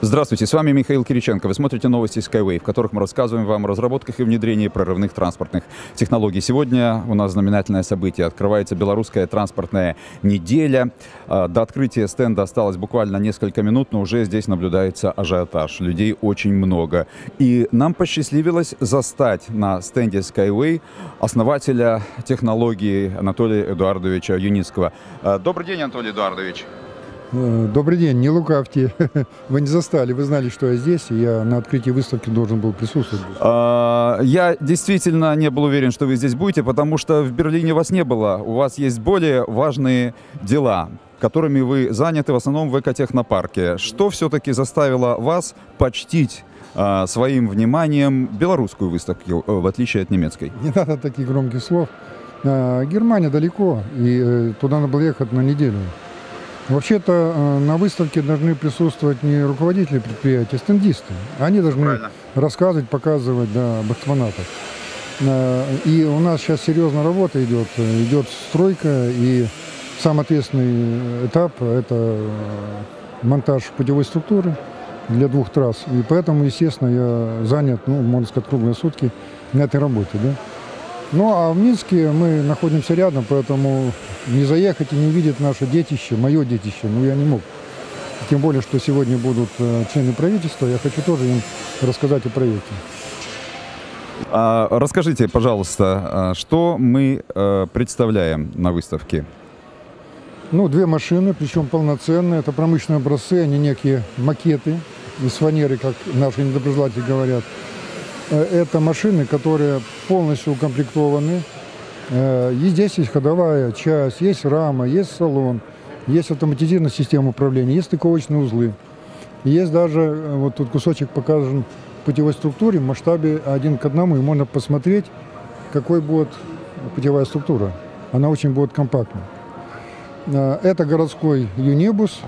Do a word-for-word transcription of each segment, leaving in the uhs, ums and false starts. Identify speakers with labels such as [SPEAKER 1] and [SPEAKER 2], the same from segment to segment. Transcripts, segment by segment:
[SPEAKER 1] Здравствуйте, с вами Михаил Кириченко. Вы смотрите новости Skyway, в которых мы рассказываем вам о разработках и внедрении прорывных транспортных технологий. Сегодня у нас знаменательное событие. Открывается белорусская транспортная неделя. До открытия стенда осталось буквально несколько минут, но уже здесь наблюдается ажиотаж. Людей очень много. И нам посчастливилось застать на стенде Skyway основателя технологии Анатолия Эдуардовича Юницкого. Добрый день, Анатолий Эдуардович.
[SPEAKER 2] Добрый день, не лукавьте. Вы не застали, вы знали, что я здесь, и я на открытии выставки должен был присутствовать.
[SPEAKER 1] Я действительно не был уверен, что вы здесь будете, потому что в Берлине вас не было. У вас есть более важные дела, которыми вы заняты в основном в экотехнопарке. Что все-таки заставило вас почтить своим вниманием белорусскую выставку, в отличие от немецкой?
[SPEAKER 2] Не надо таких громких слов. Германия далеко, и туда надо было ехать на неделю. Вообще-то на выставке должны присутствовать не руководители предприятия, а стендисты. Они должны Правильно. рассказывать, показывать, да, об экспонатах. И у нас сейчас серьезная работа идет. Идет стройка, и самый ответственный этап – это монтаж путевой структуры для двух трасс. И поэтому, естественно, я занят, ну, можно сказать, круглые сутки на этой работе. Да? Ну, а в Минске мы находимся рядом, поэтому не заехать и не увидеть наше детище, мое детище, ну, я не мог. Тем более, что сегодня будут члены правительства, я хочу тоже им рассказать о проекте.
[SPEAKER 1] А, расскажите, пожалуйста, что мы представляем на выставке?
[SPEAKER 2] Ну, две машины, причем полноценные, это промышленные образцы, они некие макеты из фанеры, как наши недоброжелатели говорят. Это машины, которые полностью укомплектованы. И здесь есть ходовая часть, есть рама, есть салон, есть автоматизированная система управления, есть стыковочные узлы. Есть даже, вот тут кусочек показан в путевой структуре в масштабе один к одному, и можно посмотреть, какой будет путевая структура. Она очень будет компактна. Это городской юнибус,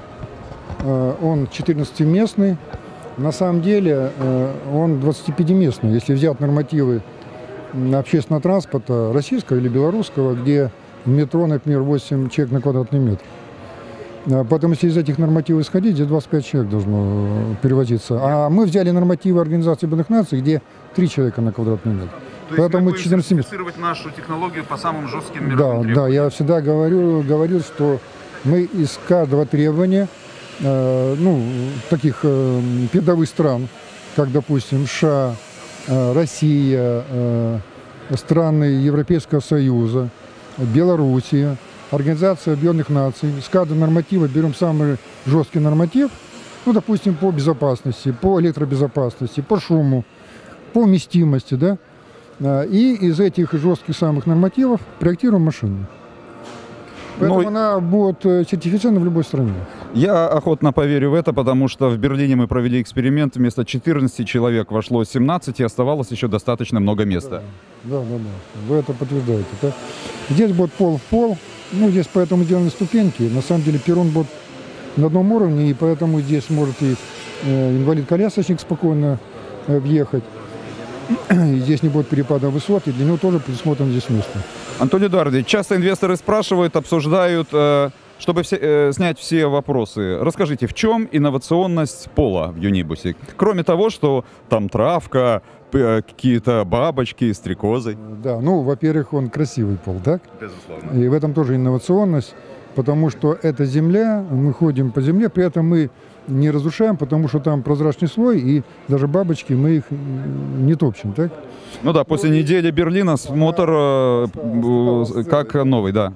[SPEAKER 2] он четырнадцатиместный. На самом деле он двадцатипятиместный, если взять нормативы общественного транспорта российского или белорусского, где в метро, например, восемь человек на квадратный метр. Поэтому, если из этих нормативов исходить, здесь двадцать пять человек должно перевозиться. А мы взяли нормативы Организации Объединенных Наций, где три человека на квадратный метр.
[SPEAKER 1] То Поэтому есть вы будете сертифицировать нашу технологию по самым жестким мировым
[SPEAKER 2] да,
[SPEAKER 1] требованиям?
[SPEAKER 2] Да, я всегда говорю, говорю, что мы из каждого требования, э, ну, таких э, передовых стран, как, допустим, США, э, Россия, э, страны Европейского Союза, Белоруссия, Организация Объединенных Наций, с каждого норматива берем самый жесткий норматив, ну, допустим, по безопасности, по электробезопасности, по шуму, по вместимости, да, и из этих жестких самых нормативов проектируем машину. Поэтому Но... она будет сертифицирована в любой стране.
[SPEAKER 1] Я охотно поверю в это, потому что в Берлине мы провели эксперимент. Вместо четырнадцати человек вошло семнадцать, и оставалось еще достаточно много места.
[SPEAKER 2] Да, да, да. да. Вы это подтверждаете. Да? Здесь будет пол в пол. Ну, здесь поэтому сделаны ступеньки. На самом деле перрон будет на одном уровне, и поэтому здесь может и э, инвалид-колясочник спокойно э, въехать. И здесь не будет перепада высот, и для него тоже предусмотрено здесь место.
[SPEAKER 1] Анатолий Эдуардович, часто инвесторы спрашивают, обсуждают, чтобы все, снять все вопросы. Расскажите, в чем инновационность пола в юнибусе? Кроме того, что там травка, какие-то бабочки, стрекозы.
[SPEAKER 2] Да, ну, во-первых, он красивый пол, так?
[SPEAKER 1] Безусловно.
[SPEAKER 2] И в этом тоже инновационность, потому что это земля, мы ходим по земле, при этом мы не разрушаем, потому что там прозрачный слой, и даже бабочки мы их не топчем, так?
[SPEAKER 1] Ну да, после ну, недели Берлина смотр да, э, как новый, да.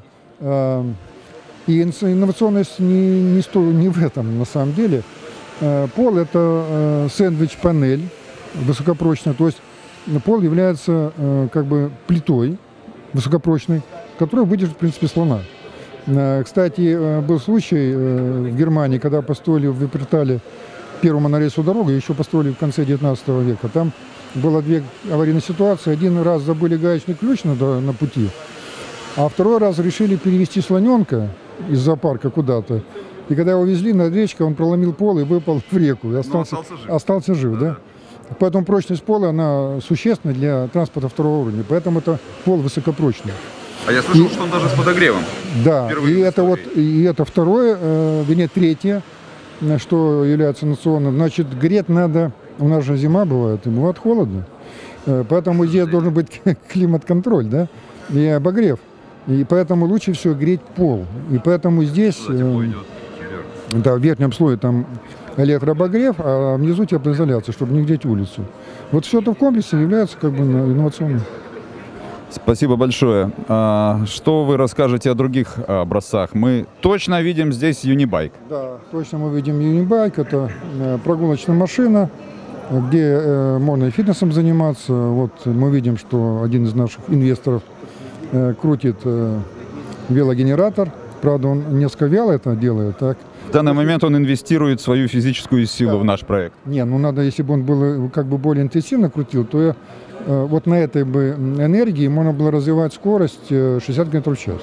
[SPEAKER 2] И инновационность не, не, сто, не в этом, на самом деле. Пол – это сэндвич-панель высокопрочная, то есть пол является как бы плитой высокопрочной, которая выдержит, в принципе, слона. Кстати, был случай в Германии, когда построили в Випертале первую монорельсовую дорогу, еще построили в конце девятнадцатого века. Там было две аварийные ситуации. Один раз забыли гаечный ключ на, на пути, а второй раз решили перевезти слоненка из зоопарка куда-то. И когда его везли над речкой, он проломил пол и выпал в реку. И остался, остался жив, остался жив да. да? Поэтому прочность пола, она существенна для транспорта второго уровня. Поэтому это пол высокопрочный.
[SPEAKER 1] А я слышал,
[SPEAKER 2] и,
[SPEAKER 1] что он даже с подогревом.
[SPEAKER 2] Да, и это, вот, и это второе, э, вернее, третье что является национальным. Значит, греть надо, у нас же зима бывает, и бывает холодно. Поэтому здесь должен быть климат-контроль, да, и обогрев. И поэтому лучше всего греть пол. И поэтому здесь, э, да, в верхнем слое там электрообогрев, а внизу теплоизоляция, чтобы не греть улицу. Вот все это в комплексе является как бы инновационным.
[SPEAKER 1] Спасибо большое. А, что вы расскажете о других образцах? Мы точно видим здесь Unibike.
[SPEAKER 2] Да, точно мы видим Unibike. Это э, прогулочная машина, где э, можно и фитнесом заниматься. Вот мы видим, что один из наших инвесторов э, крутит э, велогенератор. Правда, он несколько вяло это делает. Так.
[SPEAKER 1] В данный момент он инвестирует свою физическую силу, да, в наш проект.
[SPEAKER 2] Не, ну надо, если бы он был как бы более интенсивно крутил, то я, э, вот на этой бы энергии можно было развивать скорость э, шестьдесят километров в час.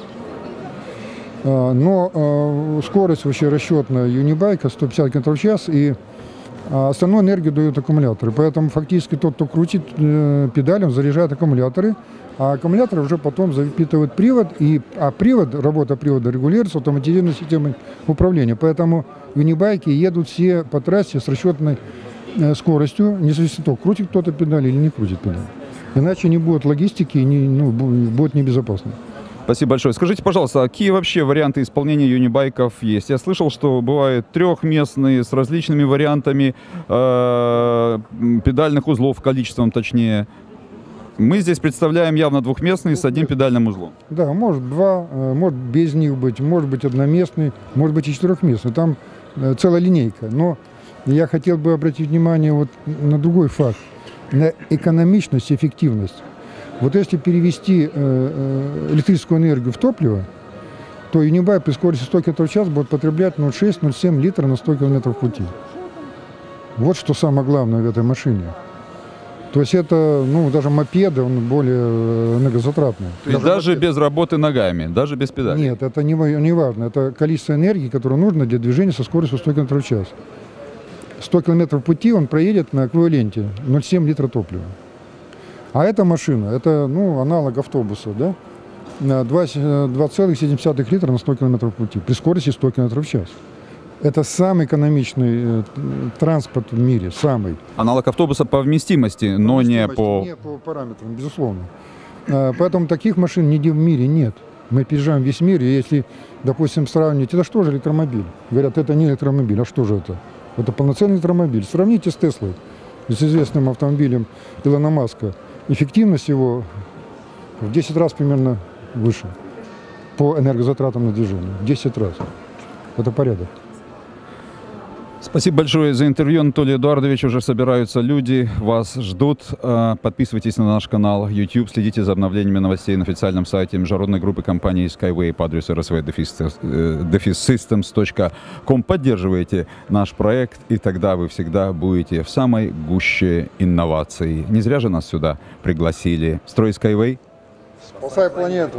[SPEAKER 2] Э, но э, скорость вообще расчетная Unibike сто пятьдесят километров в час, и а остальную энергию дают аккумуляторы. Поэтому фактически тот, кто крутит э, педалем, заряжает аккумуляторы, а аккумуляторы уже потом запитывают привод, и, а привод, работа привода регулируется автоматизированной системой управления. Поэтому юнибайки едут все по трассе с расчетной э, скоростью, независимо от того, крутит кто-то педаль или не крутит педаль. Иначе не будет логистики, не, ну, будет небезопасно.
[SPEAKER 1] Спасибо большое. Скажите, пожалуйста, а какие вообще варианты исполнения юнибайков есть? Я слышал, что бывают трехместные с различными вариантами э, педальных узлов, количеством точнее. Мы здесь представляем явно двухместный с одним педальным узлом.
[SPEAKER 2] Да, может два, может без них быть, может быть одноместный, может быть и четырехместный. Там э, целая линейка. Но я хотел бы обратить внимание вот на другой факт, на экономичность и эффективность. Вот если перевести э, электрическую энергию в топливо, то Unibike при скорости сто километров в час будет потреблять ноль целых шесть - ноль целых семь литра на сто километров пути. Вот что самое главное в этой машине. То есть это, ну, даже мопеды, он более энергозатратный.
[SPEAKER 1] То есть даже, даже без работы ногами, даже без педали?
[SPEAKER 2] Нет, это не, не важно. Это количество энергии, которое нужно для движения со скоростью сто километров в час. сто километров пути он проедет на эквиваленте ноль целых семь литра топлива. А эта машина, это, ну, аналог автобуса, да? два целых семь десятых литра на сто километров пути при скорости сто километров в час. Это самый экономичный э, транспорт в мире, самый.
[SPEAKER 1] Аналог автобуса по вместимости, но не по...
[SPEAKER 2] Не по параметрам, безусловно. А, поэтому таких машин нигде в мире нет. Мы переезжаем весь мир, и если, допустим, сравнить, это что же электромобиль? Говорят, это не электромобиль, а что же это? Это полноценный электромобиль. Сравните с Теслой, с известным автомобилем Илона Маска. Эффективность его в десять раз примерно выше по энергозатратам на движение. В десять раз. Это порядок.
[SPEAKER 1] Спасибо большое за интервью, Анатолий Эдуардович. Уже собираются люди, вас ждут. Подписывайтесь на наш канал YouTube, следите за обновлениями новостей на официальном сайте международной группы компании Skyway по адресу эр эс ви дефис системс точка ком. Поддерживайте наш проект, и тогда вы всегда будете в самой гуще инноваций. Не зря же нас сюда пригласили. Строй Skyway.
[SPEAKER 2] Спасай планету.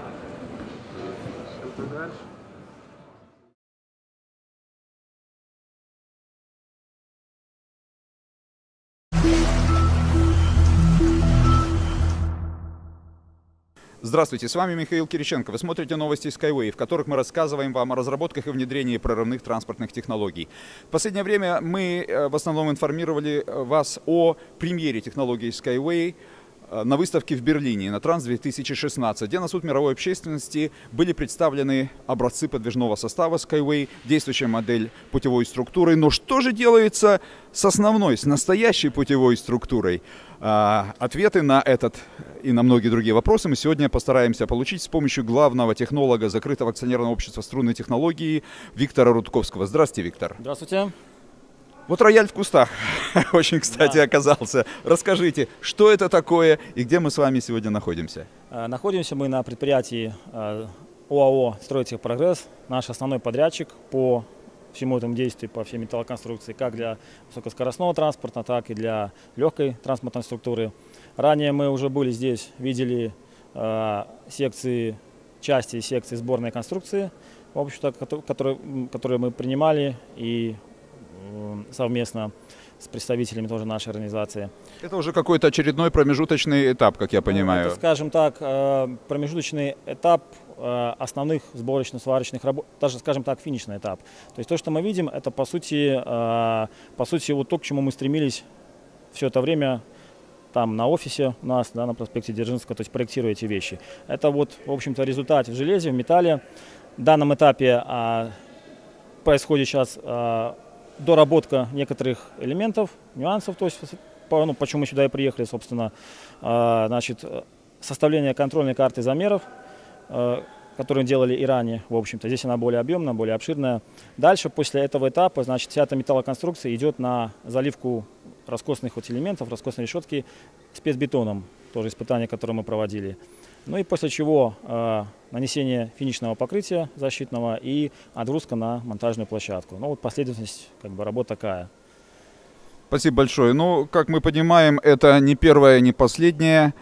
[SPEAKER 1] Здравствуйте, с вами Михаил Кириченко. Вы смотрите новости Skyway, в которых мы рассказываем вам о разработках и внедрении прорывных транспортных технологий. В последнее время мы в основном информировали вас о премьере технологий Skyway на выставке в Берлине, на Транс две тысячи шестнадцать, где на суд мировой общественности были представлены образцы подвижного состава Skyway, действующая модель путевой структуры. Но что же делается с основной, с настоящей путевой структурой? Ответы на этот и на многие другие вопросы мы сегодня постараемся получить с помощью главного технолога закрытого акционерного общества «Струнные технологии» Виктора Рудковского. Здравствуйте, Виктор.
[SPEAKER 3] Здравствуйте.
[SPEAKER 1] Вот рояль в кустах очень, кстати, да. оказался. Расскажите, что это такое и где мы с вами сегодня находимся?
[SPEAKER 3] Находимся мы на предприятии ОАО «Стройтехпрогресс». Наш основной подрядчик по всему этому действию, по всей металлоконструкции, как для высокоскоростного транспорта, так и для легкой транспортной структуры. Ранее мы уже были здесь, видели э, секции, части секции сборной конструкции, в общем-то, которые, которые мы принимали и э, совместно с представителями тоже нашей организации.
[SPEAKER 1] Это уже какой-то очередной промежуточный этап, как я понимаю.
[SPEAKER 3] Это, скажем так, промежуточный этап э, основных сборочно-сварочных работ, даже, скажем так, финишный этап. То есть то, что мы видим, это по сути, э, по сути вот то, к чему мы стремились все это время там на офисе у нас, да, на проспекте Дзержинского, то есть проектируя эти вещи. Это вот, в общем-то, результат в железе, в металле. В данном этапе э, происходит сейчас э, доработка некоторых элементов, нюансов, то есть по, ну, почему мы сюда и приехали, собственно, э, значит, составление контрольной карты замеров, э, которую делали и ранее, в общем-то. Здесь она более объемная, более обширная. Дальше, после этого этапа, значит, вся эта металлоконструкция идет на заливку раскосных вот элементов, раскосной решетки спецбетоном, тоже испытание, которое мы проводили. Ну и после чего э, нанесение финишного покрытия защитного и отгрузка на монтажную площадку. Ну вот последовательность, как бы, работа такая.
[SPEAKER 1] Спасибо большое. Ну, как мы понимаем, это не первая, не последняя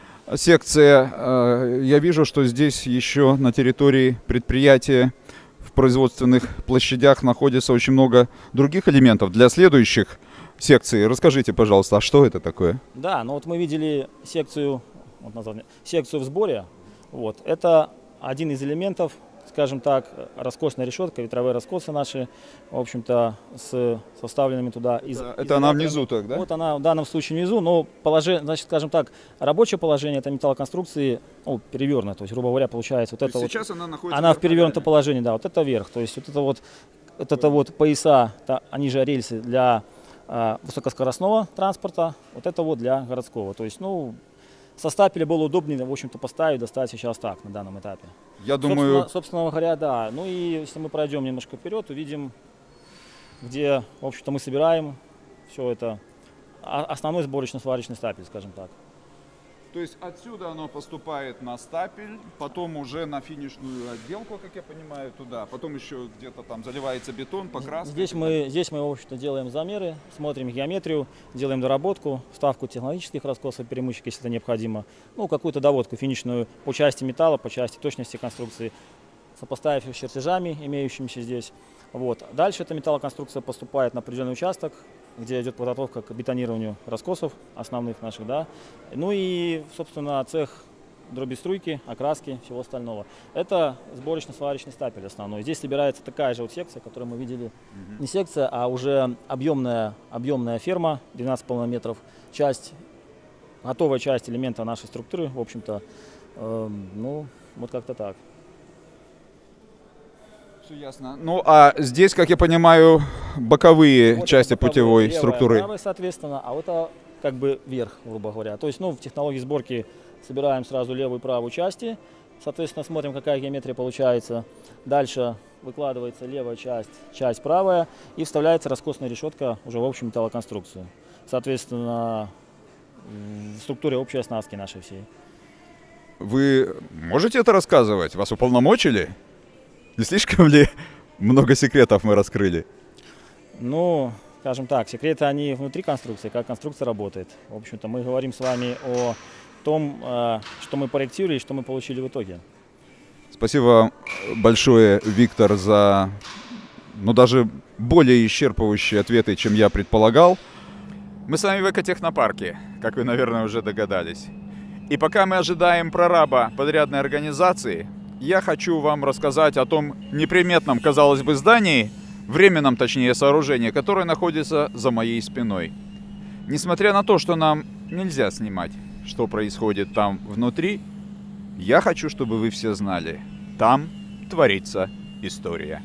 [SPEAKER 1] секция. Я вижу, что здесь еще на территории предприятия в производственных площадях находится очень много других элементов для следующих секций. Расскажите, пожалуйста, а что это такое?
[SPEAKER 3] Да, ну вот мы видели секцию, вот название, секцию в сборе. Вот. Это один из элементов, скажем так, раскосная решетка, ветровые раскосы наши, в общем-то, с составленными туда. Из,
[SPEAKER 1] это
[SPEAKER 3] из
[SPEAKER 1] это она внизу так, да?
[SPEAKER 3] Вот она в данном случае внизу, но положение, значит, скажем так, рабочее положение этой металлоконструкции, ну, перевернуто, то есть, грубо говоря, получается вот это вот.
[SPEAKER 1] Сейчас она находится
[SPEAKER 3] она в перевернутом положении, да, вот это вверх, то есть вот это вот, вот это вот пояса, та, они же рельсы для э, высокоскоростного транспорта, вот это вот для городского, то есть, ну, со стапеля было удобнее, в общем-то, поставить, достать сейчас так, на данном этапе.
[SPEAKER 1] Я думаю...
[SPEAKER 3] Собственно, собственно говоря, да. Ну и если мы пройдем немножко вперед, увидим, где, в общем-то, мы собираем все это. Основной сборочно-сварочный стапель, скажем так.
[SPEAKER 1] То есть отсюда оно поступает на стапель, потом уже на финишную отделку, как я понимаю, туда. Потом еще где-то там заливается бетон, покраска.
[SPEAKER 3] Здесь мы, здесь мы, в общем-то, делаем замеры, смотрим геометрию, делаем доработку, вставку технологических раскосов, перемычек, если это необходимо. Ну, какую-то доводку финишную по части металла, по части точности конструкции, сопоставив их с чертежами, имеющимися здесь. Вот. Дальше эта металлоконструкция поступает на определенный участок, где идет подготовка к бетонированию раскосов основных наших, да. Ну и, собственно, цех дробеструйки, окраски, всего остального. Это сборочно-сварочный стапель основной. Здесь собирается такая же вот секция, которую мы видели. Mm-hmm. Не секция, а уже объемная, объемная ферма, двенадцать с половиной метров. Часть, готовая часть элемента нашей структуры, в общем-то. Э, ну, вот как-то так.
[SPEAKER 1] Все ясно. Ну, а здесь, как я понимаю, боковые вот части боковые, путевой
[SPEAKER 3] левая,
[SPEAKER 1] структуры.
[SPEAKER 3] Правая, соответственно, а вот это как бы верх, грубо говоря. То есть, ну, в технологии сборки собираем сразу левую и правую части. Соответственно, смотрим, какая геометрия получается. Дальше выкладывается левая часть, часть правая. И вставляется раскосная решетка уже в общую металлоконструкцию. Соответственно, в структуре общей оснастки нашей всей.
[SPEAKER 1] Вы можете это рассказывать? Вас уполномочили? Не слишком ли много секретов мы раскрыли?
[SPEAKER 3] Ну, скажем так, секреты они внутри конструкции, как конструкция работает. В общем-то, мы говорим с вами о том, что мы проектировали и что мы получили в итоге.
[SPEAKER 1] Спасибо большое, Виктор, за, ну, даже более исчерпывающие ответы, чем я предполагал. Мы с вами в экотехнопарке, как вы, наверное, уже догадались. И пока мы ожидаем прораба подрядной организации, я хочу вам рассказать о том неприметном, казалось бы, здании, временном, точнее, сооружении, которое находится за моей спиной. Несмотря на то, что нам нельзя снимать, что происходит там внутри, я хочу, чтобы вы все знали, там творится история.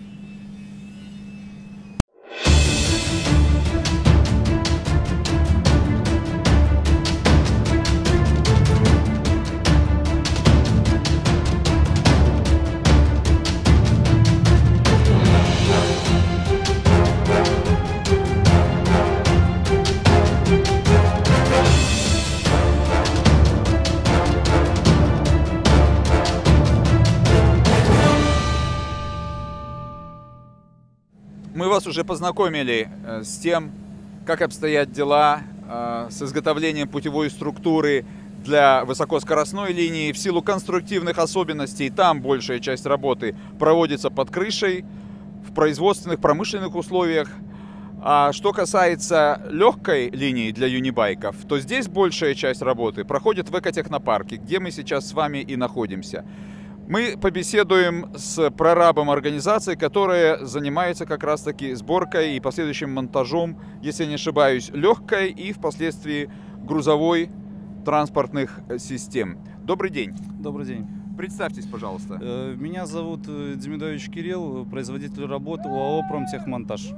[SPEAKER 1] Мы вас уже познакомили э, с тем, как обстоят дела э, с изготовлением путевой структуры для высокоскоростной линии. В силу конструктивных особенностей там большая часть работы проводится под крышей, в производственных, промышленных условиях. А что касается легкой линии для юнибайков, то здесь большая часть работы проходит в экотехнопарке, где мы сейчас с вами и находимся. Мы побеседуем с прорабом организации, которая занимается как раз-таки сборкой и последующим монтажом, если я не ошибаюсь, легкой и впоследствии грузовой транспортных систем. Добрый день.
[SPEAKER 4] Добрый день.
[SPEAKER 1] Представьтесь, пожалуйста.
[SPEAKER 4] Меня зовут Демидович Кирилл, производитель работ ОАО «Промтехмонтаж».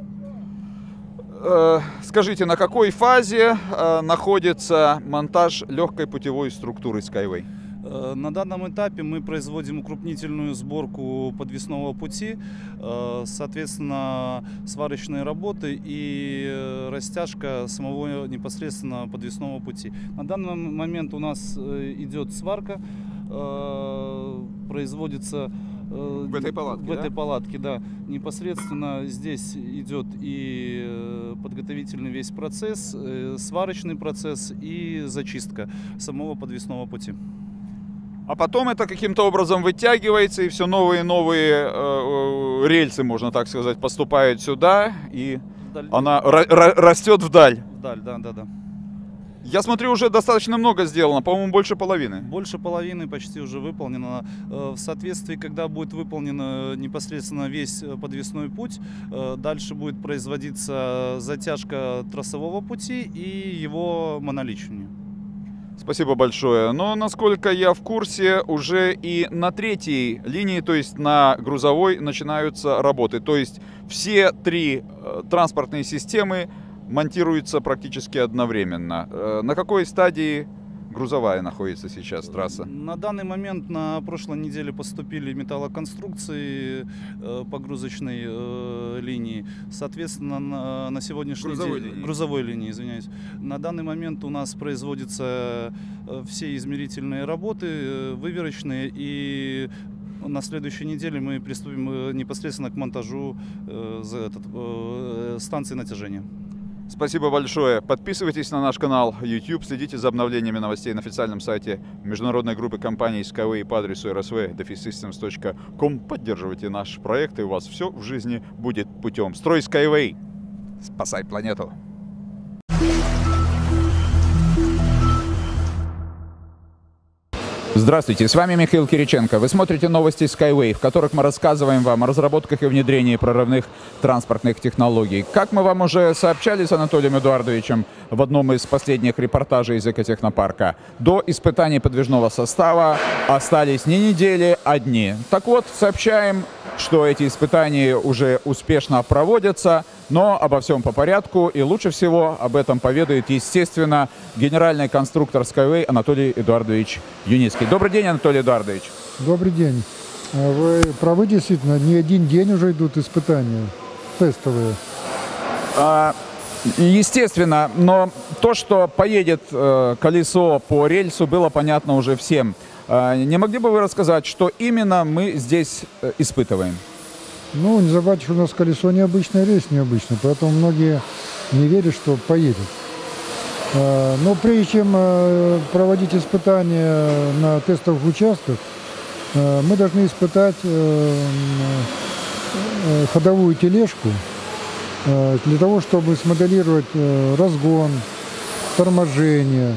[SPEAKER 1] Скажите, на какой фазе находится монтаж легкой путевой структуры Skyway?
[SPEAKER 4] На данном этапе мы производим укрупнительную сборку подвесного пути, соответственно, сварочные работы и растяжка самого непосредственно подвесного пути. На данный момент у нас идет сварка, производится
[SPEAKER 1] в этой палатке,
[SPEAKER 4] в этой
[SPEAKER 1] да?
[SPEAKER 4] палатке, да. Непосредственно здесь идет и подготовительный весь процесс, сварочный процесс и зачистка самого подвесного пути.
[SPEAKER 1] А потом это каким-то образом вытягивается, и все новые и новые э, рельсы, можно так сказать, поступают сюда, и вдаль. Она растет вдаль.
[SPEAKER 4] Вдаль, да, да, да.
[SPEAKER 1] Я смотрю, уже достаточно много сделано, по-моему, больше половины.
[SPEAKER 4] Больше половины почти уже выполнено. В соответствии, когда будет выполнен непосредственно весь подвесной путь, дальше будет производиться затяжка трассового пути и его моноличивание.
[SPEAKER 1] Спасибо большое. Но, насколько я в курсе, уже и на третьей линии, то есть на грузовой, начинаются работы. То есть все три э, транспортные системы монтируются практически одновременно. Э, на какой стадии грузовая находится сейчас трасса?
[SPEAKER 4] На данный момент на прошлой неделе поступили металлоконструкции э, погрузочной э, линии. Соответственно, на, на сегодняшний
[SPEAKER 1] грузовой
[SPEAKER 4] день...
[SPEAKER 1] Линии.
[SPEAKER 4] Грузовой линии, извиняюсь. На данный момент у нас производятся э, все измерительные работы, э, выверочные, и на следующей неделе мы приступим непосредственно к монтажу э, за этот, э, станции натяжения.
[SPEAKER 1] Спасибо большое. Подписывайтесь на наш канал YouTube, следите за обновлениями новостей на официальном сайте международной группы компаний Skyway по адресу эр эс ви дефис системс точка ком. Поддерживайте наш проект, и у вас все в жизни будет путем. Строй Skyway. Спасай планету. Здравствуйте, с вами Михаил Кириченко. Вы смотрите новости Skyway, в которых мы рассказываем вам о разработках и внедрении прорывных транспортных технологий. Как мы вам уже сообщали с Анатолием Эдуардовичем в одном из последних репортажей из экотехнопарка, до испытаний подвижного состава остались не недели, а дни. Так вот, сообщаем, что эти испытания уже успешно проводятся, но обо всем по порядку, и лучше всего об этом поведает, естественно, генеральный конструктор Skyway Анатолий Эдуардович Юницкий. Добрый день, Анатолий Эдуардович.
[SPEAKER 2] Добрый день. Вы правы, действительно, не один день уже идут испытания тестовые.
[SPEAKER 1] А, естественно, но то, что поедет э, колесо по рельсу, было понятно уже всем. А, не могли бы вы рассказать, что именно мы здесь э, испытываем?
[SPEAKER 2] Ну, не забывайте, что у нас колесо необычное, рельс необычный, поэтому многие не верят, что поедет. Но прежде чем проводить испытания на тестовых участках, мы должны испытать ходовую тележку для того, чтобы смоделировать разгон, торможение,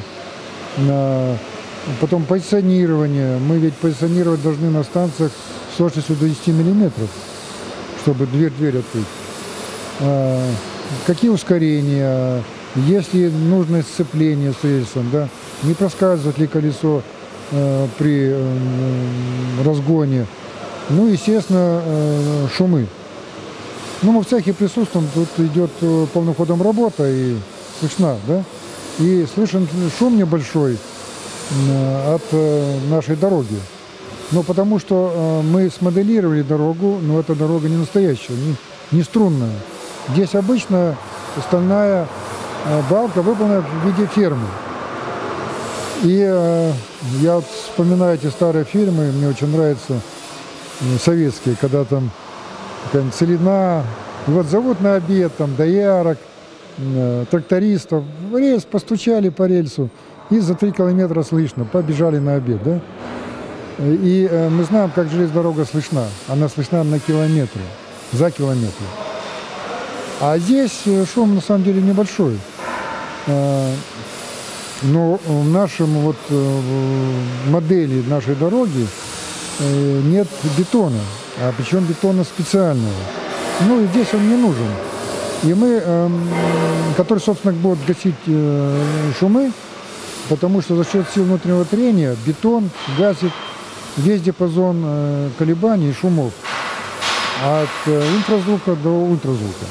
[SPEAKER 2] потом позиционирование. Мы ведь позиционировать должны на станциях с точностью до десяти миллиметров. Чтобы дверь-дверь открыть. А, какие ускорения, есть ли нужное сцепление с рельсом, да? Не проскальзывает ли колесо а, при а, разгоне. Ну, естественно, а, шумы. Ну, мы в цехе присутствуем, тут идет полным ходом работа и слышна, да? И слышен шум небольшой а, от а, нашей дороги. Но потому что э, мы смоделировали дорогу, но эта дорога не настоящая, не, не струнная. Здесь обычно стальная э, балка выполнена в виде фермы. И э, я вот вспоминаю эти старые фильмы, мне очень нравятся э, советские, когда там какая-нибудь целина, и вот зовут на обед там доярок, э, трактористов, рельс постучали по рельсу, и за три километра слышно, побежали на обед, да? И э, мы знаем, как железная дорога слышна. Она слышна на километры, за километры. А здесь шум на самом деле небольшой. Э, но в нашем вот э, модели нашей дороги нет бетона, а причем бетона специального. Ну и здесь он не нужен. И мы, который, собственно, будет гасить шумы, потому что за счет сил внутреннего трения бетон гасит весь диапазон колебаний и шумов. От инфразвука до ультразвука.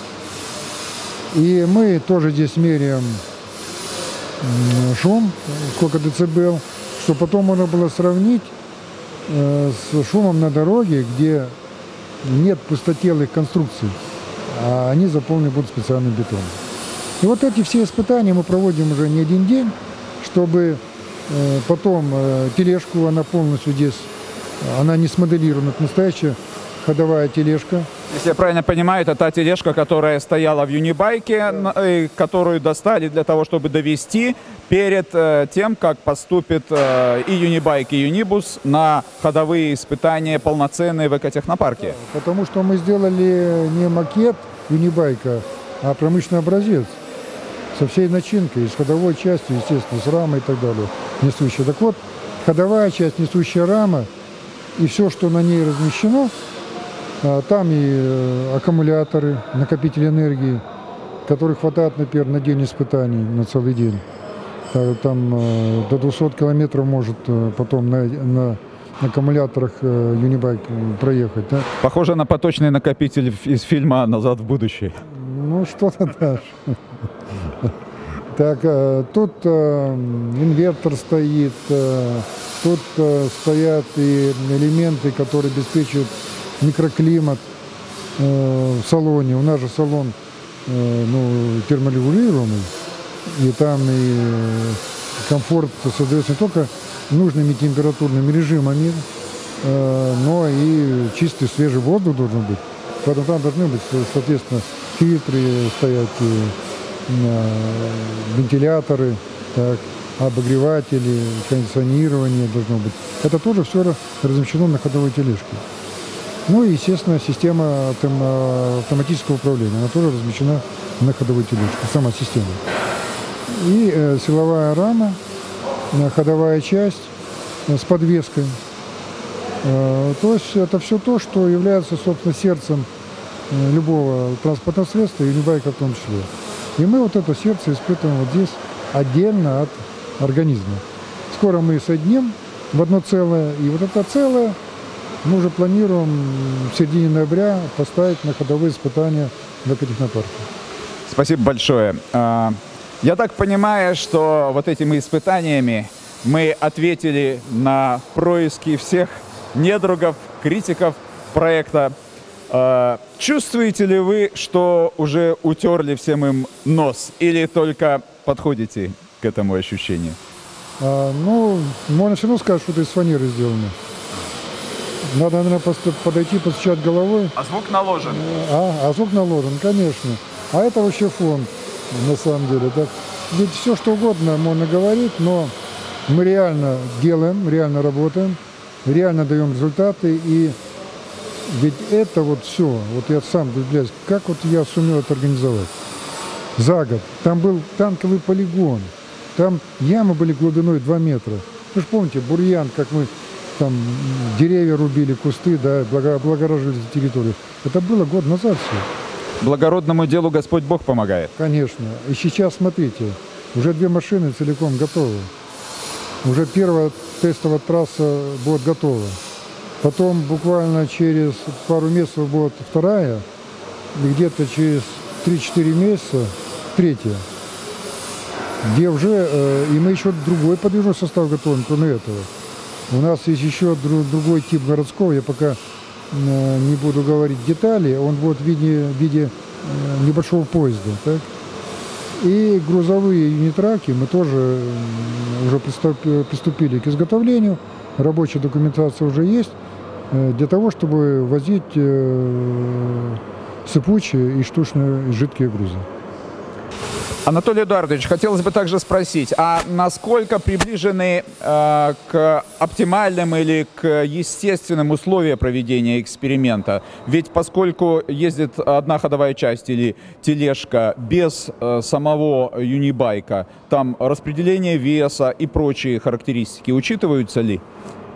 [SPEAKER 2] И мы тоже здесь меряем шум, сколько децибел, чтобы потом можно было сравнить с шумом на дороге, где нет пустотелых конструкций, а они заполнены будут специальным бетоном. И вот эти все испытания мы проводим уже не один день, чтобы потом тележку, она полностью здесь, она не смоделирована, это настоящая ходовая тележка.
[SPEAKER 1] Если я правильно понимаю, это та тележка, которая стояла в юнибайке, да, которую достали для того, чтобы довести перед э, тем, как поступит э, и юнибайк, и юнибус на ходовые испытания полноценные в экотехнопарке.
[SPEAKER 2] Потому что мы сделали не макет юнибайка, а промышленный образец со всей начинкой, с ходовой частью, естественно, с рамой и так далее, несущей. Так вот, ходовая часть, несущая рама и все, что на ней размещено, там и аккумуляторы, накопители энергии, которых хватает, например, на день испытаний, на целый день. Там до двухсот километров может потом на, на аккумуляторах юнибайк проехать. Да?
[SPEAKER 1] Похоже на поточный накопитель из фильма «Назад в будущее».
[SPEAKER 2] Ну, что-то даже. Так, тут инвертор стоит, тут стоят и элементы, которые обеспечивают микроклимат э, в салоне. У нас же салон э, ну, терморегулируемый, и там и комфорт создается не только нужными температурными режимами, э, но и чистый свежий воздух должен быть. Поэтому там должны быть, соответственно, фильтры стоять, и, э, вентиляторы, так, обогреватели, кондиционирование должно быть. Это тоже все размещено на ходовой тележке. Ну и, естественно, система автоматического управления, она тоже размещена на ходовой тележке, сама система. И э, силовая рама, э, ходовая часть э, с подвеской. Э, то есть это все то, что является, собственно, сердцем э, любого транспортного средства, и юнибайка в том числе. И мы вот это сердце испытываем вот здесь отдельно от организма. Скоро мы соединим в одно целое, и вот это целое мы уже планируем в середине ноября поставить на ходовые испытания в экотехнопарке.
[SPEAKER 1] Спасибо большое. Я так понимаю, что вот этими испытаниями мы ответили на происки всех недругов, критиков проекта. Чувствуете ли вы, что уже утерли всем им нос, или только подходите к этому ощущению?
[SPEAKER 2] А, ну, можно все равно сказать, что это из фанеры сделано. Надо, наверное, подойти, постучать головой.
[SPEAKER 1] А звук наложен?
[SPEAKER 2] А, а звук наложен, конечно. А это вообще фон, на самом деле. Так, ведь все, что угодно можно говорить, но мы реально делаем, реально работаем, реально даем результаты. И ведь это вот все, вот я сам удивляюсь, как вот я сумел это организовать. За год. Там был танковый полигон, там ямы были глубиной два метра. Вы же помните, бурьян, как мы там деревья рубили, кусты, да, облагораживали территорию. Это было год назад все.
[SPEAKER 1] Благородному делу Господь Бог помогает.
[SPEAKER 2] Конечно. И сейчас, смотрите, уже две машины целиком готовы. Уже первая тестовая трасса будет готова. Потом буквально через пару месяцев будет вторая, и где-то через три-четыре месяца третья. Где уже, э, и мы еще другой подвижной состав готовим, кроме этого. У нас есть еще друг, другой тип городского, я пока э, не буду говорить детали, он будет в виде, в виде э, небольшого поезда. Так? И грузовые юнитраки мы тоже э, уже приступили, приступили к изготовлению, рабочая документация уже есть, э, для того, чтобы возить э, сыпучие и штучные и жидкие грузы.
[SPEAKER 1] Анатолий Эдуардович, хотелось бы также спросить, а насколько приближены э, к оптимальным или к естественным условиям проведения эксперимента? Ведь поскольку ездит одна ходовая часть или тележка без э, самого юнибайка, там распределение веса и прочие характеристики учитываются ли?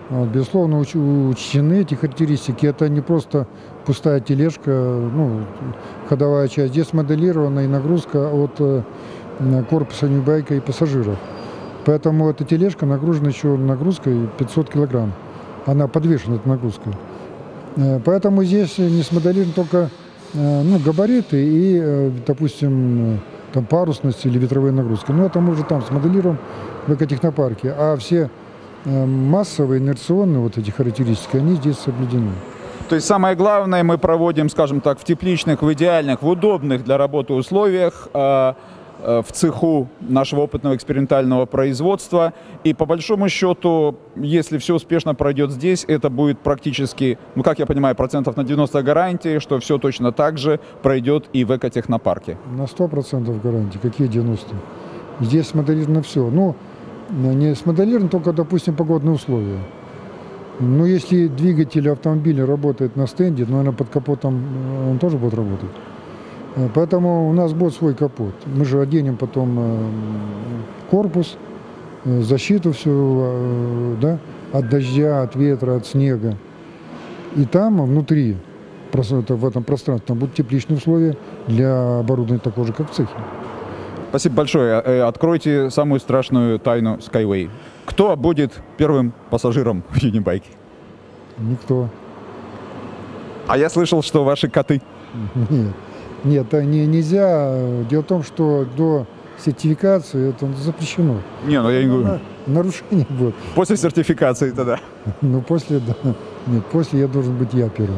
[SPEAKER 2] Вот, безусловно, уч учтены эти характеристики. Это не просто пустая тележка, ну, ходовая часть. Здесь моделирована и нагрузка от э, корпуса ньюбайка и пассажиров. Поэтому эта тележка нагружена еще нагрузкой пятьсот килограмм. Она подвешена этой нагрузкой. Э, поэтому здесь не смоделированы только э, ну, габариты и, э, допустим, там, парусность или ветровые нагрузки. Но это мы уже там смоделируем в экотехнопарке. А все массовые, инерционные вот эти характеристики, они здесь соблюдены.
[SPEAKER 1] То есть самое главное мы проводим, скажем так, в тепличных, в идеальных, в удобных для работы условиях, э, э, в цеху нашего опытного экспериментального производства. И по большому счету, если все успешно пройдет здесь, это будет практически, ну как я понимаю, процентов на девяносто гарантии, что все точно так же пройдет и в экотехнопарке.
[SPEAKER 2] На сто процентов гарантии. Какие девяносто? Здесь смоделировано все. Ну, не смоделировано только, допустим, погодные условия. Но если двигатель автомобиля работает на стенде, наверное, под капотом он тоже будет работать. Поэтому у нас будет свой капот. Мы же оденем потом корпус, защиту всю, да, от дождя, от ветра, от снега. И там внутри, в этом пространстве, там будут тепличные условия для оборудования такого же, как в цехе.
[SPEAKER 1] Спасибо большое. Откройте самую страшную тайну Skyway. Кто будет первым пассажиром в Юнибайке?
[SPEAKER 2] Никто.
[SPEAKER 1] А я слышал, что ваши коты.
[SPEAKER 2] Нет, нет, не, нельзя. Дело в том, что до сертификации это запрещено.
[SPEAKER 1] Не, ну я не говорю.
[SPEAKER 2] Нарушение будет.
[SPEAKER 1] После сертификации тогда.
[SPEAKER 2] Ну, после, да. Нет, после я должен быть я первым.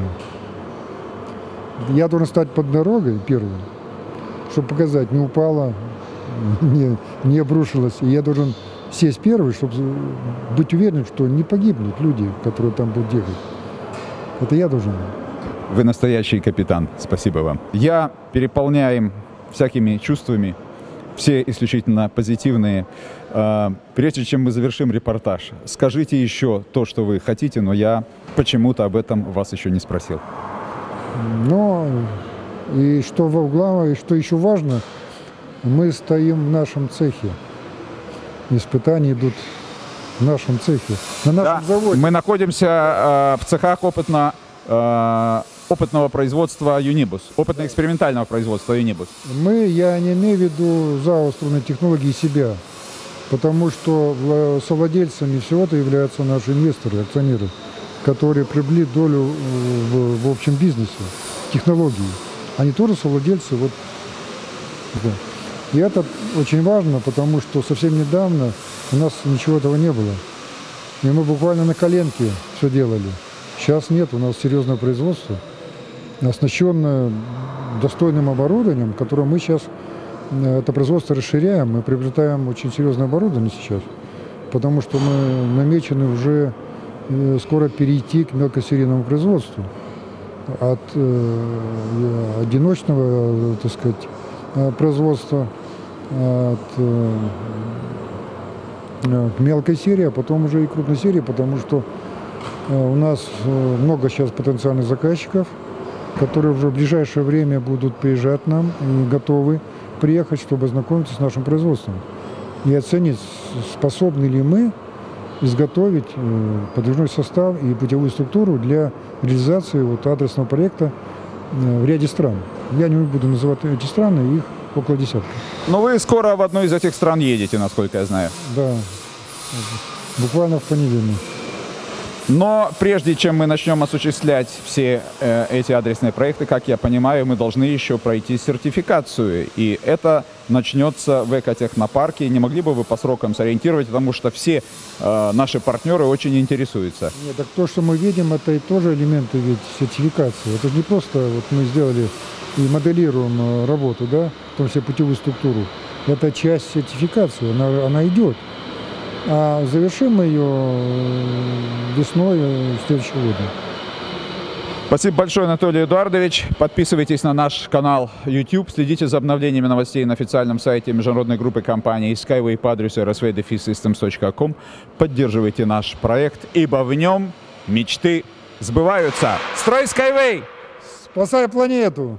[SPEAKER 2] Я должен стать под дорогой первым, чтобы показать, не упала, не, не обрушилась. И я должен сесть первый, чтобы быть уверенным, что не погибнут люди, которые там будут ехать. Это я должен быть.
[SPEAKER 1] Вы настоящий капитан. Спасибо вам. Я переполняем всякими чувствами, все исключительно позитивные. Прежде чем мы завершим репортаж, скажите еще то, что вы хотите, но я почему-то об этом вас еще не спросил.
[SPEAKER 2] Но и что главное, и что еще важно, мы стоим в нашем цехе. Испытания идут в нашем цехе, на нашем
[SPEAKER 1] Да,
[SPEAKER 2] заводе.
[SPEAKER 1] мы находимся э, в цехах опытно, э, опытного производства Юнибус, опытно-экспериментального производства Юнибус.
[SPEAKER 2] Мы, я не имею в виду ЗАО «Струнные технологии» себя, потому что совладельцами всего это являются наши инвесторы, акционеры, которые приобрели долю в, в общем бизнесе, технологии. Они тоже совладельцы. Вот, да. И это очень важно, потому что совсем недавно у нас ничего этого не было. И мы буквально на коленке все делали. Сейчас нет, у нас серьезное производство, оснащенное достойным оборудованием, которое мы сейчас, это производство расширяем, мы приобретаем очень серьезное оборудование сейчас, потому что мы намечены уже скоро перейти к мелкосерийному производству. От э, одиночного, так сказать, производства от, э, к мелкой серии, а потом уже и крупной серии, потому что э, у нас много сейчас потенциальных заказчиков, которые уже в ближайшее время будут приезжать к нам и готовы приехать, чтобы ознакомиться с нашим производством и оценить, способны ли мы изготовить подвижной состав и путевую структуру для реализации вот адресного проекта в ряде стран. Я не буду называть эти страны, их около десятка.
[SPEAKER 1] Но вы скоро в одну из этих стран едете, насколько я знаю.
[SPEAKER 2] Да, буквально в понедельник.
[SPEAKER 1] Но прежде чем мы начнем осуществлять все э, эти адресные проекты, как я понимаю, мы должны еще пройти сертификацию. И это начнется в экотехнопарке. Не могли бы вы по срокам сориентировать, потому что все э, наши партнеры очень интересуются.
[SPEAKER 2] Нет, так то, что мы видим, это и тоже элементы ведь сертификации. Это не просто вот мы сделали и моделируем работу, да, в том числе путевую структуру. Это часть сертификации, она, она идет. А завершим мы ее весной следующего года.
[SPEAKER 1] Спасибо большое, Анатолий Эдуардович. Подписывайтесь на наш канал YouTube, следите за обновлениями новостей на официальном сайте международной группы компаний Skyway по адресу эр эс ви дефис системс точка ком. Поддерживайте наш проект, ибо в нем мечты сбываются. Строй Skyway!
[SPEAKER 2] Спасай планету!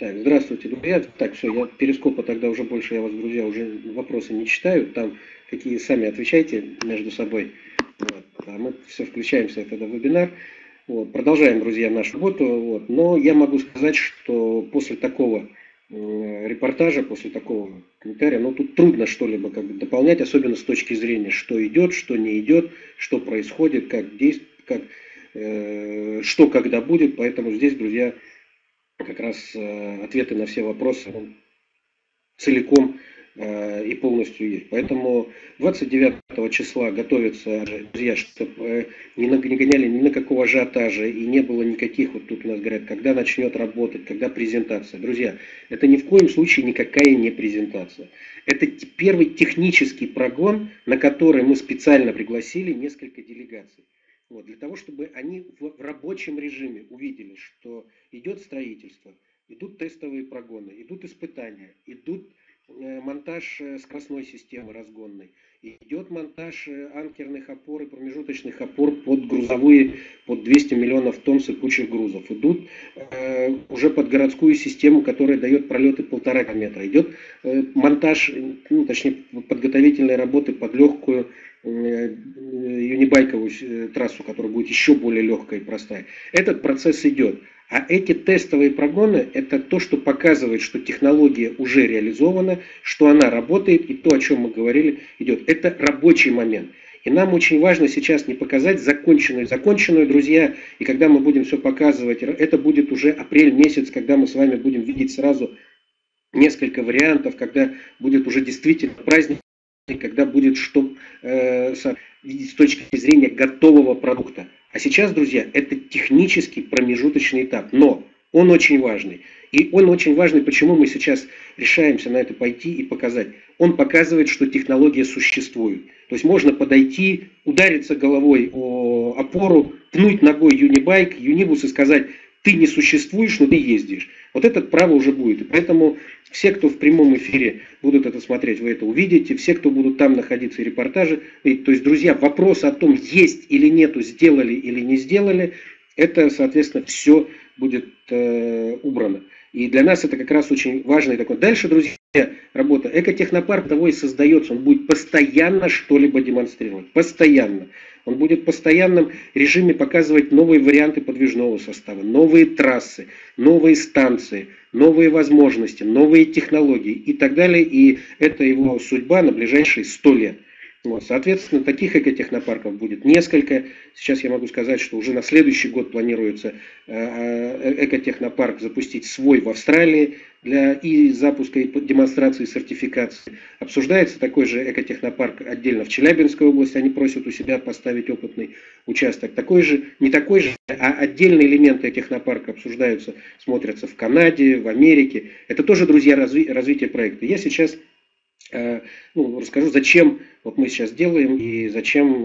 [SPEAKER 5] Так, здравствуйте, друзья. Так, все, я перископа тогда уже больше, я вас, друзья, уже вопросы не читаю. Там какие сами отвечайте между собой. Вот. А мы все включаемся тогда в вебинар. Вот. Продолжаем, друзья, нашу работу. Вот. Но я могу сказать, что после такого э, репортажа, после такого комментария, ну тут трудно что-либо как бы дополнять, особенно с точки зрения, что идет, что не идет, что происходит, как действует, как, э, что когда будет. Поэтому здесь, друзья, как раз э, ответы на все вопросы ну, целиком э, и полностью есть. Поэтому двадцать девятого числа готовится, друзья, чтобы э, не, не гоняли ни на какого ажиотажа и не было никаких, вот тут у нас говорят, когда начнет работать, когда презентация. Друзья, это ни в коем случае никакая не презентация. Это первый технический прогон, на который мы специально пригласили несколько делегаций. Вот, для того, чтобы они в, в рабочем режиме увидели, что идет строительство, идут тестовые прогоны, идут испытания, идут э, монтаж э, скоростной системы разгонной, идет монтаж э, анкерных опор и промежуточных опор под грузовые, под двести миллионов тонн сыпучих грузов, идут э, уже под городскую систему, которая дает пролеты полтора километра, идет э, монтаж, ну, точнее подготовительные работы под легкую юнибайковую трассу, которая будет еще более легкая и простая. Этот процесс идет. А эти тестовые прогоны – это то, что показывает, что технология уже реализована, что она работает, и то, о чем мы говорили, идет. Это рабочий момент. И нам очень важно сейчас не показать законченную, законченную, друзья, и когда мы будем все показывать, это будет уже апрель месяц, когда мы с вами будем видеть сразу несколько вариантов, когда будет уже действительно праздник, когда будет что э, с точки зрения готового продукта. А сейчас, друзья, это технический промежуточный этап, но он очень важный. И он очень важный, почему мы сейчас решаемся на это пойти и показать. Он показывает, что технология существует. То есть можно подойти, удариться головой о опору, пнуть ногой юнибайк, юнибус и сказать, ты не существуешь, но ты ездишь. Вот это право уже будет. И поэтому все, кто в прямом эфире будут это смотреть, вы это увидите. Все, кто будут там находиться и репортажи. И, то есть, друзья, вопрос о том, есть или нету, сделали или не сделали, это, соответственно, все будет э, убрано. И для нас это как раз очень важно. И такое. Дальше, друзья, работа. Экотехнопарк того и создается. Он будет постоянно что-либо демонстрировать. Постоянно. Он будет в постоянном режиме показывать новые варианты подвижного состава, новые трассы, новые станции, новые возможности, новые технологии и так далее. И это его судьба на ближайшие сто лет. Вот, соответственно, таких экотехнопарков будет несколько. Сейчас я могу сказать, что уже на следующий год планируется экотехнопарк запустить свой в Австралии для и запуска, и демонстрации, сертификации. Обсуждается такой же экотехнопарк отдельно в Челябинской области. Они просят у себя поставить опытный участок. Такой же, не такой же, а отдельные элементы технопарка обсуждаются, смотрятся в Канаде, в Америке. Это тоже, друзья, разви, развитие проекта. Я сейчас ну, расскажу, зачем вот мы сейчас делаем и зачем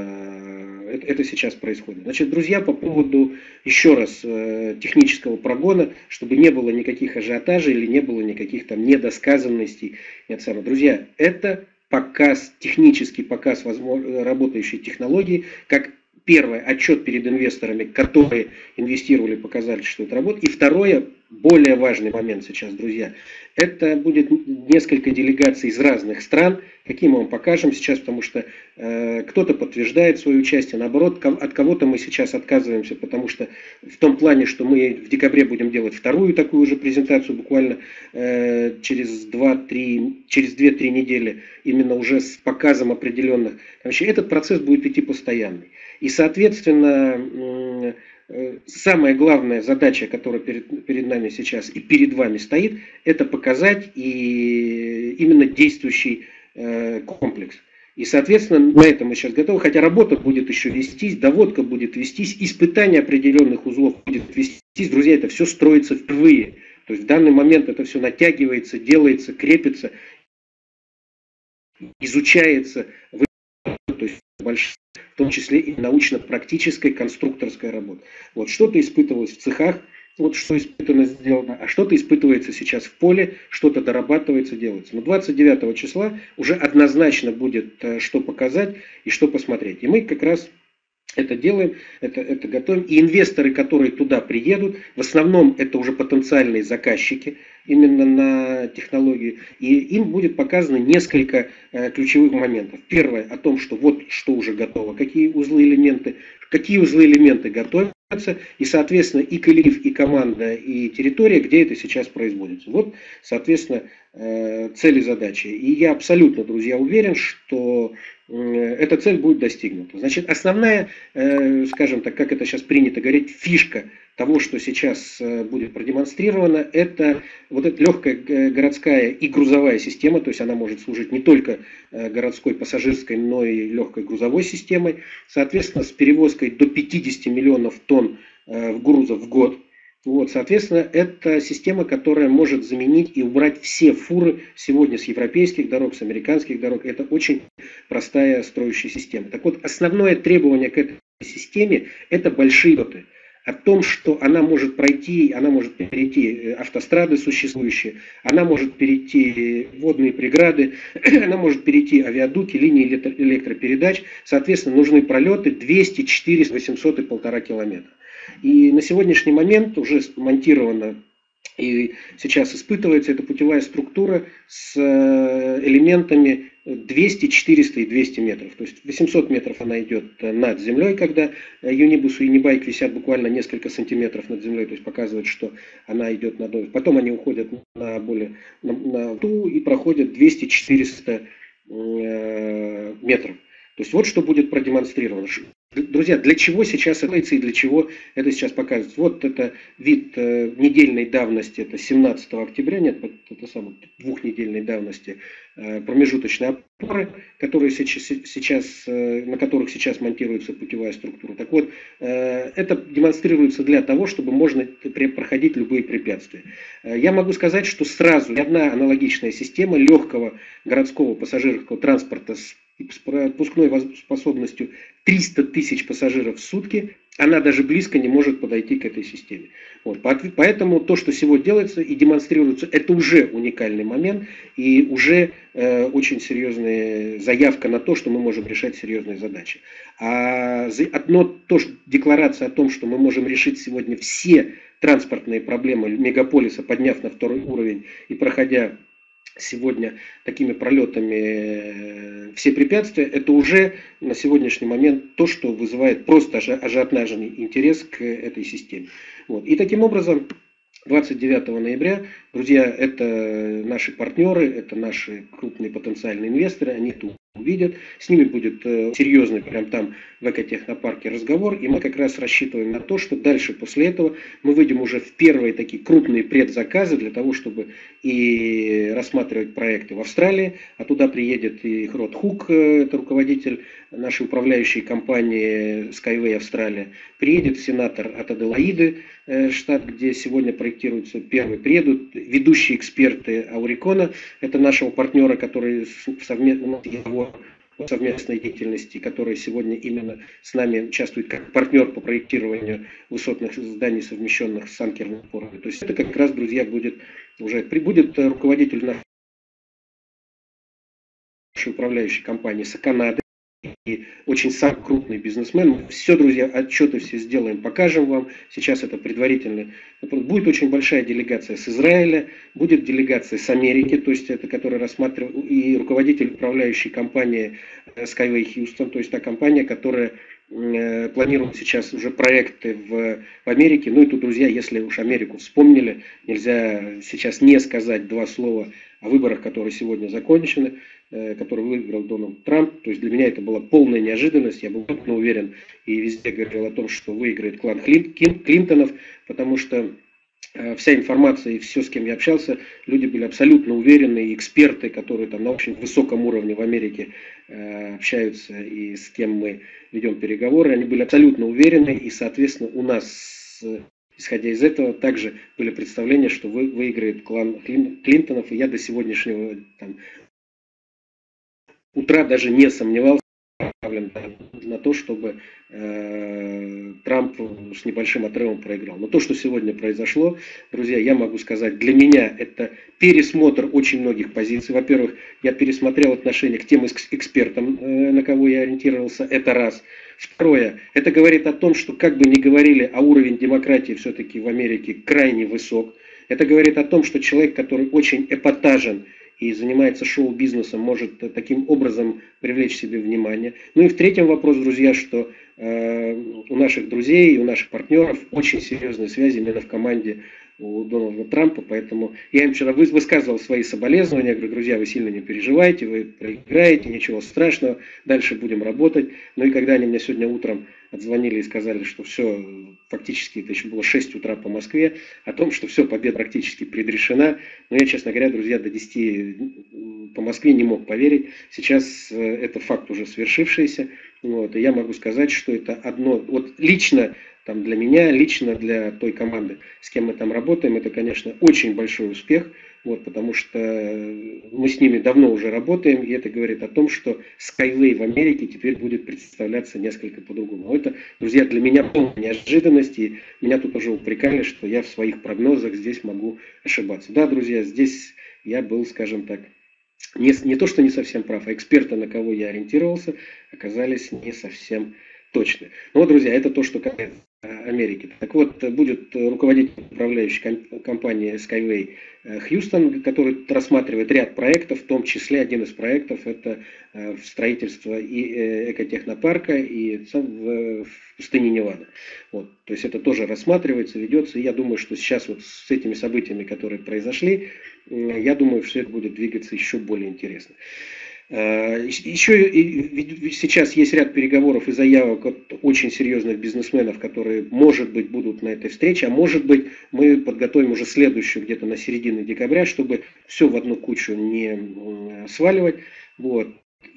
[SPEAKER 5] э, это сейчас происходит. Значит, друзья, по поводу еще раз э, технического прогона, чтобы не было никаких ажиотажей или не было никаких там недосказанностей. Нет, самое. Друзья, это показ, технический показ возможно, работающей технологии, как первое, отчет перед инвесторами, которые инвестировали, показали, что это работает. И второе, более важный момент сейчас, друзья, это будет несколько делегаций из разных стран, какие мы вам покажем сейчас, потому что э, кто-то подтверждает свое участие, наоборот, от кого-то мы сейчас отказываемся, потому что в том плане, что мы в декабре будем делать вторую такую же презентацию, буквально э, через два-три, через две-три недели, именно уже с показом определенных. Вообще, этот процесс будет идти постоянный. И, соответственно, самая главная задача, которая перед, перед нами сейчас и перед вами стоит, это показать и именно действующий э, комплекс. И, соответственно, на это мы сейчас готовы, хотя работа будет еще вестись, доводка будет вестись, испытание определенных узлов будет вестись. Друзья, это все строится впервые. То есть в данный момент это все натягивается, делается, крепится, изучается, то есть большая, в том числе и научно-практическая конструкторская работа. Вот что-то испытывалось в цехах, вот что испытано, сделано, а что-то испытывается сейчас в поле, что-то дорабатывается, делается. Но двадцать девятого числа уже однозначно будет что показать и что посмотреть. И мы как раз это делаем, это, это готовим. И инвесторы, которые туда приедут, в основном это уже потенциальные заказчики именно на технологии. И им будет показано несколько э, ключевых моментов. Первое о том, что вот что уже готово, какие узлы элементы, какие узлы элементы готовятся. И, соответственно, и коллектив, и команда, и территория, где это сейчас производится. Вот, соответственно, э, цели, задачи. И я абсолютно, друзья, уверен, что эта цель будет достигнута. Значит, основная, скажем так, как это сейчас принято говорить, фишка того, что сейчас будет продемонстрировано, это вот эта легкая городская и грузовая система, то есть она может служить не только городской пассажирской, но и легкой грузовой системой, соответственно, с перевозкой до пятидесяти миллионов тонн грузов в год. Вот, соответственно, это система, которая может заменить и убрать все фуры сегодня с европейских дорог, с американских дорог. Это очень простая строящая система. Так вот, основное требование к этой системе – это большие льоты. О том, что она может пройти, она может перейти автострады существующие, она может перейти водные преграды, она может перейти авиадуки, линии электропередач. Соответственно, нужны пролеты двести, четыреста, восемьсот и полтора километра. И на сегодняшний момент уже смонтирована и сейчас испытывается эта путевая структура с элементами двести, четыреста и двести метров. То есть восемьсот метров она идет над землей, когда Юнибус и Юнибайк висят буквально несколько сантиметров над землей, то есть показывает, что она идет над. Потом они уходят на более на, на ту и проходят двести-четыреста э, метров. То есть вот что будет продемонстрировано. Друзья, для чего сейчас это и для чего это сейчас показывается? Вот это вид э, недельной давности, это семнадцатого октября, нет, это самое, двухнедельной давности э, промежуточные опоры, которые сейчас, сейчас, э, на которых сейчас монтируется путевая структура. Так вот, э, это демонстрируется для того, чтобы можно проходить любые препятствия. Э, я могу сказать, что сразу одна аналогичная система легкого городского пассажирского транспорта с с пропускной способностью триста тысяч пассажиров в сутки, она даже близко не может подойти к этой системе. Вот. Поэтому то, что сегодня делается и демонстрируется, это уже уникальный момент и уже э, очень серьезная заявка на то, что мы можем решать серьезные задачи. А одно то, что декларация о том, что мы можем решить сегодня все транспортные проблемы мегаполиса, подняв на второй уровень и проходя сегодня такими пролетами все препятствия, это уже на сегодняшний момент то, что вызывает просто ажиотажный интерес к этой системе. Вот. И таким образом, двадцать девятого ноября, друзья, это наши партнеры, это наши крупные потенциальные инвесторы, они это увидят, с ними будет серьезный прям там в экотехнопарке разговор, и мы как раз рассчитываем на то, что дальше после этого мы выйдем уже в первые такие крупные предзаказы для того, чтобы и рассматривать проекты в Австралии, а туда приедет и Хрод Хук, это руководитель нашей управляющей компании Skyway Австралия, приедет сенатор от Аделаиды, штат, где сегодня проектируются первые, приедут ведущие эксперты Аурикона, это нашего партнера, который совместно его совместной деятельности, который сегодня именно с нами участвует как партнер по проектированию высотных зданий, совмещенных с анкерными опорами. То есть это как раз, друзья, будет уже прибудет руководитель нашей управляющей компании Саканады и очень сам крупный бизнесмен. Мы все, друзья, отчеты все сделаем, покажем вам. Сейчас это предварительно. Будет очень большая делегация с Израиля, будет делегация с Америки, то есть это, которая рассматривает, и руководитель управляющей компании Skyway Houston, то есть та компания, которая э, планирует сейчас уже проекты в, в Америке. Ну и тут, друзья, если уж Америку вспомнили, нельзя сейчас не сказать два слова о выборах, которые сегодня закончены, э, которые выиграл Дональд Трамп. То есть для меня это была полная неожиданность. Я был абсолютно уверен и везде говорил о том, что выиграет клан Клинтонов, потому что вся информация и все, с кем я общался, люди были абсолютно уверены, и эксперты, которые там на очень высоком уровне в Америке э, общаются и с кем мы ведем переговоры, они были абсолютно уверены, и, соответственно, у нас, исходя из этого, также были представления, что вы, выиграет клан Клинтонов, и я до сегодняшнего там, утра даже не сомневался направлен на, на то, чтобы э, Трамп с небольшим отрывом проиграл. Но то, что сегодня произошло, друзья, я могу сказать, для меня это пересмотр очень многих позиций. Во-первых, я пересмотрел отношение к тем экспертам, э, на кого я ориентировался, это раз. Второе, это говорит о том, что как бы ни говорили, а уровень демократии все-таки в Америке крайне высок. Это говорит о том, что человек, который очень эпатажен и занимается шоу-бизнесом, может таким образом привлечь себе внимание. Ну и в третьем вопрос, друзья, что э, у наших друзей и у наших партнеров очень серьезные связи именно в команде у Дональда Трампа, поэтому я им вчера высказывал свои соболезнования, я говорю, друзья, вы сильно не переживайте, вы проиграете, ничего страшного, дальше будем работать. Ну и когда они мне сегодня утром отзвонили и сказали, что все, фактически это еще было шесть утра по Москве, о том, что все, победа практически предрешена, но я, честно говоря, друзья, до десяти по Москве не мог поверить. Сейчас это факт уже свершившийся, вот, и я могу сказать, что это одно, вот лично там для меня, лично для той команды, с кем мы там работаем, это, конечно, очень большой успех, вот, потому что мы с ними давно уже работаем, и это говорит о том, что Skyway в Америке теперь будет представляться несколько по-другому. Это, друзья, для меня полная неожиданность, и меня тут уже упрекали, что я в своих прогнозах здесь могу ошибаться. Да, друзья, здесь я был, скажем так, не, не то, что не совсем прав, а эксперты, на кого я ориентировался, оказались не совсем точны. Ну вот, друзья, это то, что касается Америки. Так вот, будет руководитель управляющей компании Skyway Хьюстон, который рассматривает ряд проектов, в том числе один из проектов это строительство и экотехнопарка и в пустыне Невада. Вот. То есть это тоже рассматривается, ведется, и я думаю, что сейчас вот с этими событиями, которые произошли, я думаю, все это будет двигаться еще более интересно. Еще сейчас есть ряд переговоров и заявок от очень серьезных бизнесменов, которые, может быть, будут на этой встрече, а может быть, мы подготовим уже следующую где-то на середину декабря, чтобы все в одну кучу не сваливать. Вот.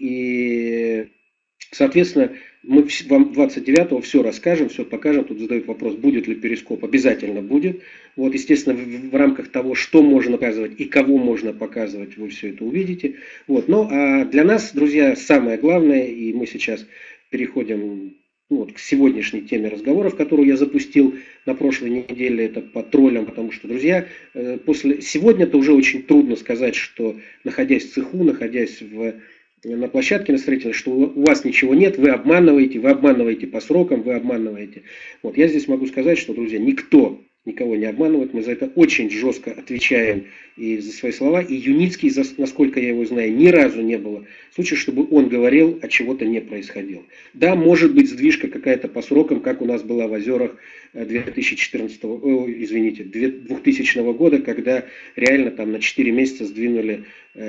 [SPEAKER 5] И, соответственно, мы вам двадцать девятого все расскажем, все покажем. Тут задают вопрос, будет ли перископ. Обязательно будет. Вот, естественно, в, в рамках того, что можно показывать и кого можно показывать, вы все это увидите. Вот. Ну, а для нас, друзья, самое главное, и мы сейчас переходим ну, вот, к сегодняшней теме разговоров, которую я запустил на прошлой неделе, это по троллям, потому что, друзья, после сегодня-то уже очень трудно сказать, что, находясь в цеху, находясь в на площадке на строительной, что у вас ничего нет, вы обманываете, вы обманываете по срокам, вы обманываете. Вот я здесь могу сказать, что, друзья, никто никого не обманывает, мы за это очень жестко отвечаем и за свои слова. И Юницкий, насколько я его знаю, ни разу не было случая, чтобы он говорил, а чего-то не происходило. Да, может быть сдвижка какая-то по срокам, как у нас была в Озерах две тысячи четырнадцатого, о, извините, двухтысячного года, когда реально там на четыре месяца сдвинули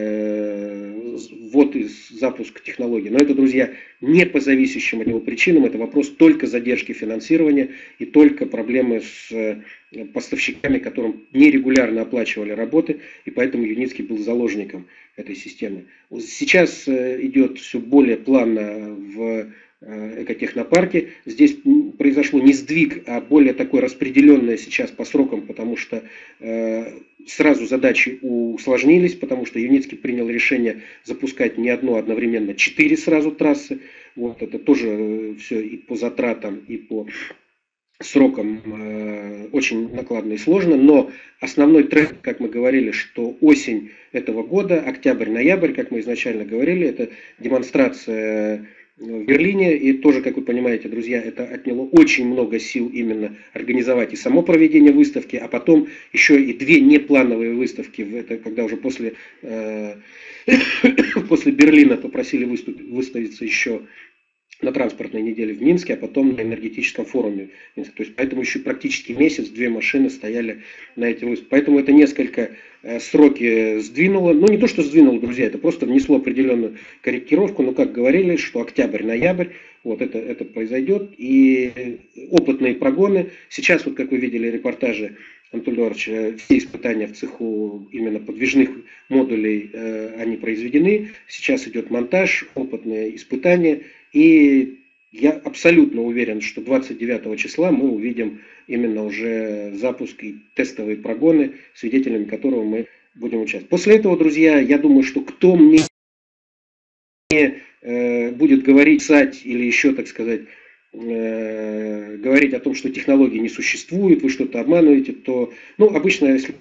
[SPEAKER 5] э, ввод и запуск технологий. Но это, друзья, не по зависящим от него причинам, это вопрос только задержки финансирования и только проблемы с поставщиками, которым нерегулярно оплачивали работы, и поэтому Юницкий был заложником этой системы. Сейчас идет все более плавно в экотехнопарке. Здесь произошло не сдвиг, а более такое распределенное сейчас по срокам, потому что э, сразу задачи усложнились, потому что Юницкий принял решение запускать не одно, одновременно четыре сразу трассы. Вот это тоже все и по затратам, и по срокам э, очень накладно и сложно, но основной тренд, как мы говорили, что осень этого года, октябрь-ноябрь, как мы изначально говорили, это демонстрация в Берлине, и тоже, как вы понимаете, друзья, это отняло очень много сил именно организовать и само проведение выставки, а потом еще и две неплановые выставки, это когда уже после, э, после Берлина попросили выступить, выставиться еще на транспортной неделе в Минске, а потом на энергетическом форуме. То есть, поэтому еще практически месяц две машины стояли на эти выставки. Поэтому это несколько э, сроки сдвинуло. Ну, не то, что сдвинуло, друзья, это просто внесло определенную корректировку. Но, как говорили, что октябрь-ноябрь, вот это, это произойдет. И опытные прогоны. Сейчас, вот как вы видели репортажи, Анатолий Эдуардович, все испытания в цеху именно подвижных модулей, э, они произведены. Сейчас идет монтаж, опытные испытания. И я абсолютно уверен, что двадцать девятого числа мы увидим именно уже запуск и тестовые прогоны, свидетелями которого мы будем участвовать. После этого, друзья, я думаю, что кто мне э, будет говорить, писать или еще, так сказать, э, говорить о том, что технологии не существует, вы что-то обманываете, то, ну, обычно, если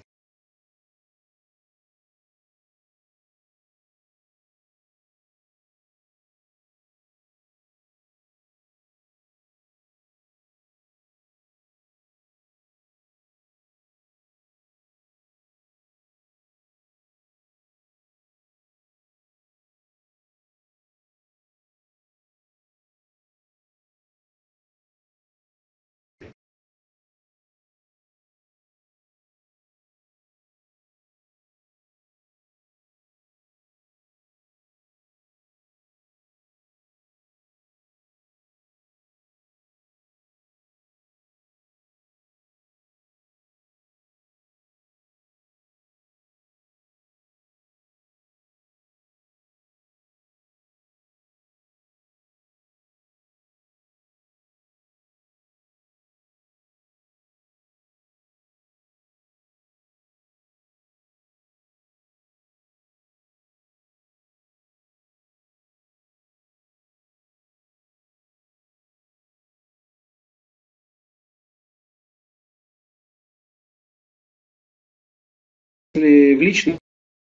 [SPEAKER 5] в личном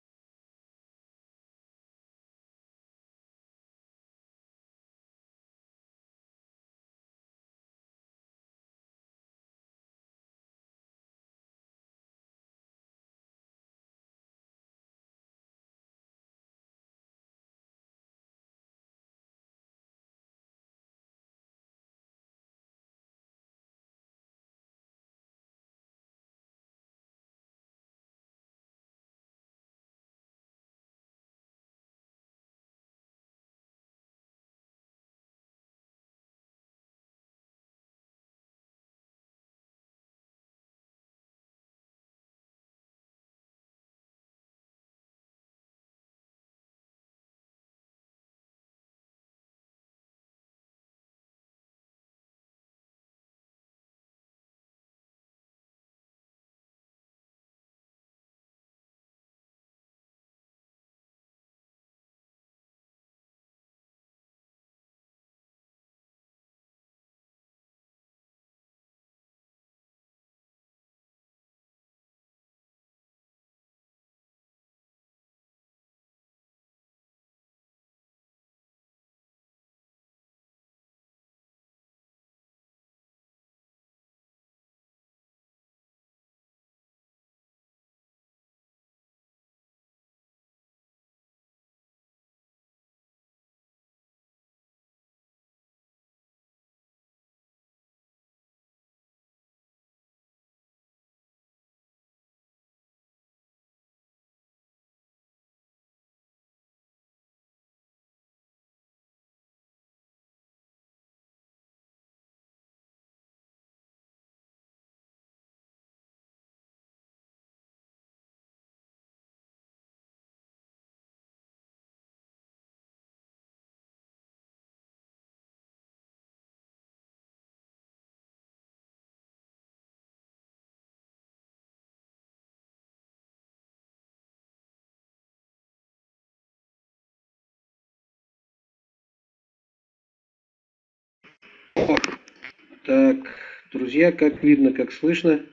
[SPEAKER 5] Так, друзья, как видно, как слышно.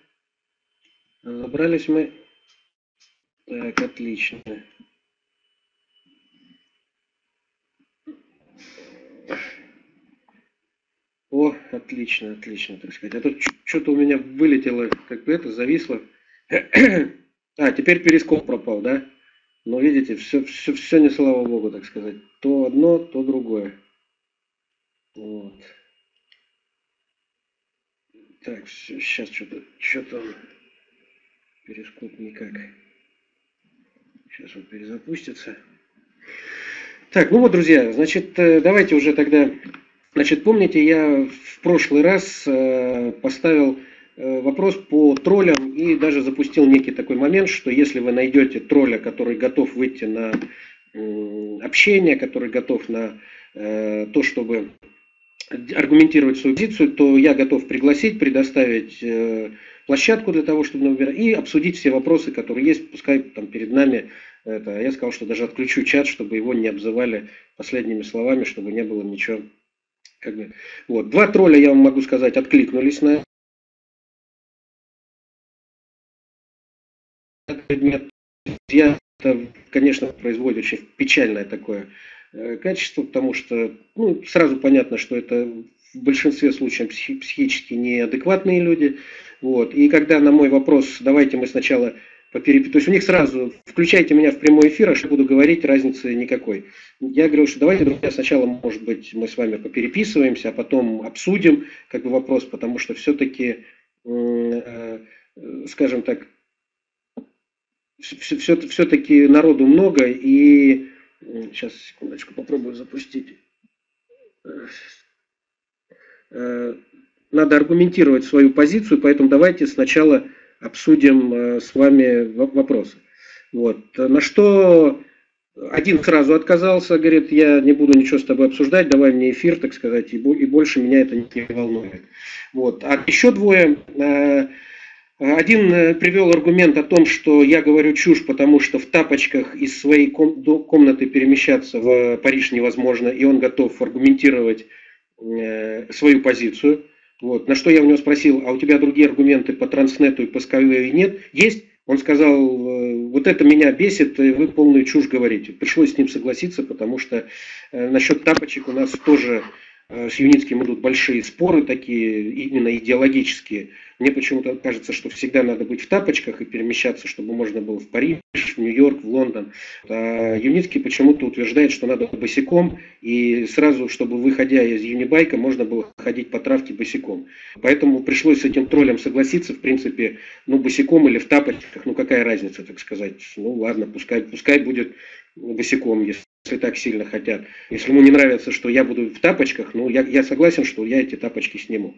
[SPEAKER 5] Разобрались мы. Так, отлично. О, отлично, отлично, так сказать. А тут что-то у меня вылетело, как бы это, зависло. А, теперь перископ пропал, да? Но видите, все, все, все не слава богу, так сказать. То одно, то другое. Вот. Так, все, сейчас что-то, что-то он, перископ никак. Сейчас он перезапустится. Так, ну вот, друзья, значит, давайте уже тогда, значит, помните, я в прошлый раз э, поставил э, вопрос по троллям и даже запустил некий такой момент, что если вы найдете тролля, который готов выйти на э, общение, который готов на э, то, чтобы аргументировать свою позицию, то я готов пригласить, предоставить э, площадку для того, чтобы набирать, и обсудить все вопросы, которые есть, пускай там перед нами Это, я сказал, что даже отключу чат, чтобы его не обзывали последними словами, чтобы не было ничего. Как бы. Вот. Два тролля, я вам могу сказать, откликнулись на этот предмет. Я, это, конечно, производит очень печальное такое качество, потому что ну, сразу понятно, что это в большинстве случаев психи- психически неадекватные люди. Вот. И когда на мой вопрос, давайте мы сначала попереписываем, то есть у них сразу, включайте меня в прямой эфир, а что буду говорить, разницы никакой. Я говорю, что давайте, друзья, сначала, может быть, мы с вами попереписываемся, а потом обсудим как бы вопрос, потому что все-таки, э, э, скажем так, все, все, все-таки народу много, и сейчас, секундочку, попробую запустить. Надо аргументировать свою позицию, поэтому давайте сначала обсудим с вами вопросы. Вот. На что один сразу отказался, говорит, я не буду ничего с тобой обсуждать, давай мне эфир, так сказать, и больше меня это не волнует. Вот. А еще двое... Один привел аргумент о том, что я говорю чушь, потому что в тапочках из своей комнаты перемещаться в Париж невозможно, и он готов аргументировать свою позицию. Вот. На что я у него спросил, а у тебя другие аргументы по транснету и по Skyway нет? Есть? Он сказал, вот это меня бесит, вы полную чушь говорите. Пришлось с ним согласиться, потому что насчет тапочек у нас тоже с Юницким идут большие споры такие, именно идеологические. Мне почему-то кажется, что всегда надо быть в тапочках и перемещаться, чтобы можно было в Париж, в Нью-Йорк, в Лондон. А Юницкий почему-то утверждает, что надо босиком, и сразу, чтобы, выходя из юнибайка, можно было ходить по травке босиком. Поэтому пришлось с этим троллем согласиться, в принципе, ну, босиком или в тапочках, ну, какая разница, так сказать. Ну, ладно, пускай, пускай будет босиком, если если так сильно хотят. Если ему не нравится, что я буду в тапочках, ну, я, я согласен, что я эти тапочки сниму.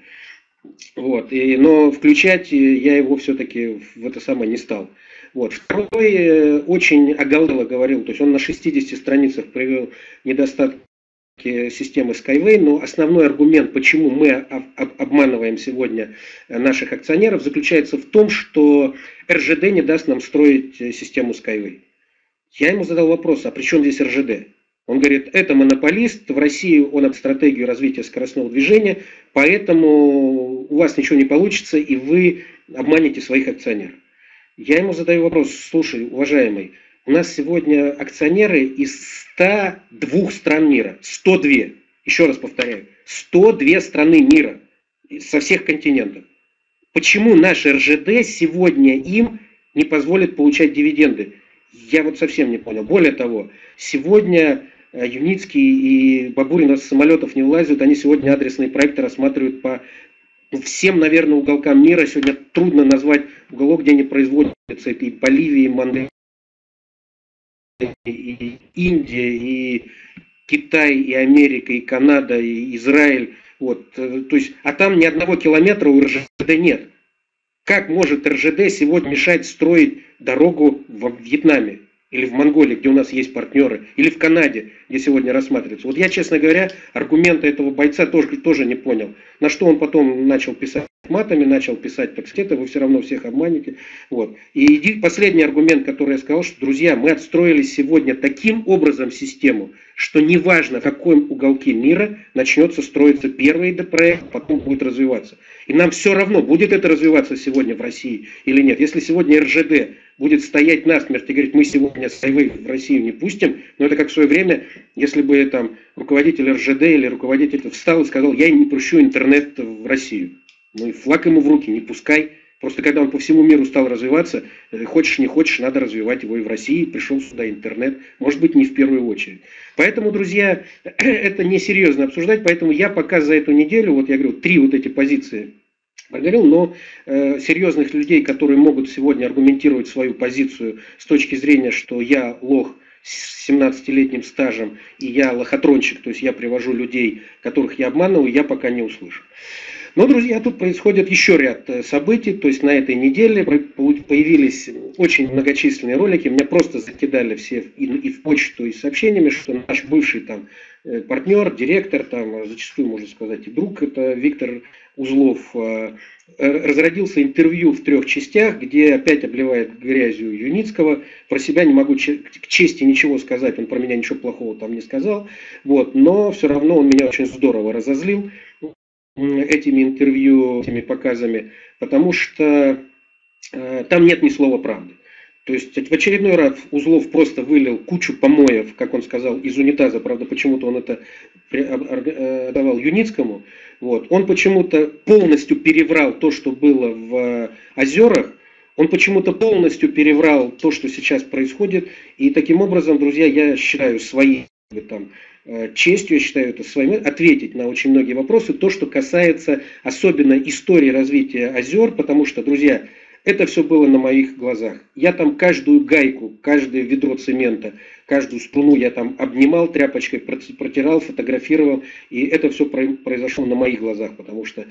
[SPEAKER 5] Вот. И, но включать я его все-таки в это самое не стал. Вот. Второй э, очень оголело говорил, то есть он на шестидесяти страницах привел недостатки системы Skyway, но основной аргумент, почему мы об, об, обманываем сегодня наших акционеров, заключается в том, что эр жэ дэ не даст нам строить систему Skyway. Я ему задал вопрос, а при чем здесь эр жэ дэ? Он говорит, это монополист, в России он от стратегии развития скоростного движения, поэтому у вас ничего не получится, и вы обманете своих акционеров. Я ему задаю вопрос, слушай, уважаемый, у нас сегодня акционеры из ста двух стран мира, сто два, еще раз повторяю, сто две страны мира, со всех континентов. Почему наш эр жэ дэ сегодня им не позволит получать дивиденды? Я вот совсем не понял. Более того, сегодня Юницкий и Бабурин с самолетов не вылазят, они сегодня адресные проекты рассматривают по всем, наверное, уголкам мира. Сегодня трудно назвать уголок, где они производятся. Это и Боливия, и Монголия, и Индия, и Китай, и Америка, и Канада, и Израиль. Вот. То есть, а там ни одного километра у эр жэ дэ нет. Как может эр жэ дэ сегодня мешать строить дорогу в Вьетнаме или в Монголии, где у нас есть партнеры, или в Канаде, где сегодня рассматривается? Вот я, честно говоря, аргументы этого бойца тоже, тоже не понял. На что он потом начал писать матами, начал писать, так сказать, вы все равно всех обманете. Вот. И последний аргумент, который я сказал, что, друзья, мы отстроили сегодня таким образом систему, что неважно, в каком уголке мира начнется строиться первый проект, потом будет развиваться. И нам все равно, будет это развиваться сегодня в России или нет. Если сегодня эр жэ дэ будет стоять насмерть и говорить, мы сегодня Skyway в Россию не пустим, но это как в свое время, если бы там руководитель эр жэ дэ или руководитель встал и сказал, я не пущу интернет в Россию. Ну и флаг ему в руки, не пускай. Просто когда он по всему миру стал развиваться, хочешь не хочешь, надо развивать его и в России. Пришел сюда интернет, может быть, не в первую очередь. Поэтому, друзья, это несерьезно обсуждать. Поэтому я пока за эту неделю, вот я говорю, три вот эти позиции проговорил, но э, серьезных людей, которые могут сегодня аргументировать свою позицию с точки зрения, что я лох с семнадцатилетним стажем и я лохотронщик, то есть я привожу людей, которых я обманываю, я пока не услышал. Но, друзья, тут происходит еще ряд событий. То есть на этой неделе появились очень многочисленные ролики. Меня просто закидали все и в почту, и с сообщениями, что наш бывший там партнер, директор, там, зачастую можно сказать и друг, это Виктор Узлов, разродился интервью в трех частях, где опять обливает грязью Юницкого. Про себя не могу к чести ничего сказать, он про меня ничего плохого там не сказал. Вот, но все равно он меня очень здорово разозлил этими интервью, этими показами, потому что э, там нет ни слова правды. То есть в очередной раз Узлов просто вылил кучу помоев, как он сказал, из унитаза, правда, почему-то он это давал Юницкому. Вот. Он почему-то полностью переврал то, что было в озерах, он почему-то полностью переврал то, что сейчас происходит, и таким образом, друзья, я считаю своей там, честью, я считаю это своим, ответить на очень многие вопросы, то, что касается особенно истории развития озер, потому что, друзья, это все было на моих глазах. Я там каждую гайку, каждое ведро цемента, каждую струну я там обнимал тряпочкой, протирал, фотографировал. И это все произошло на моих глазах, потому что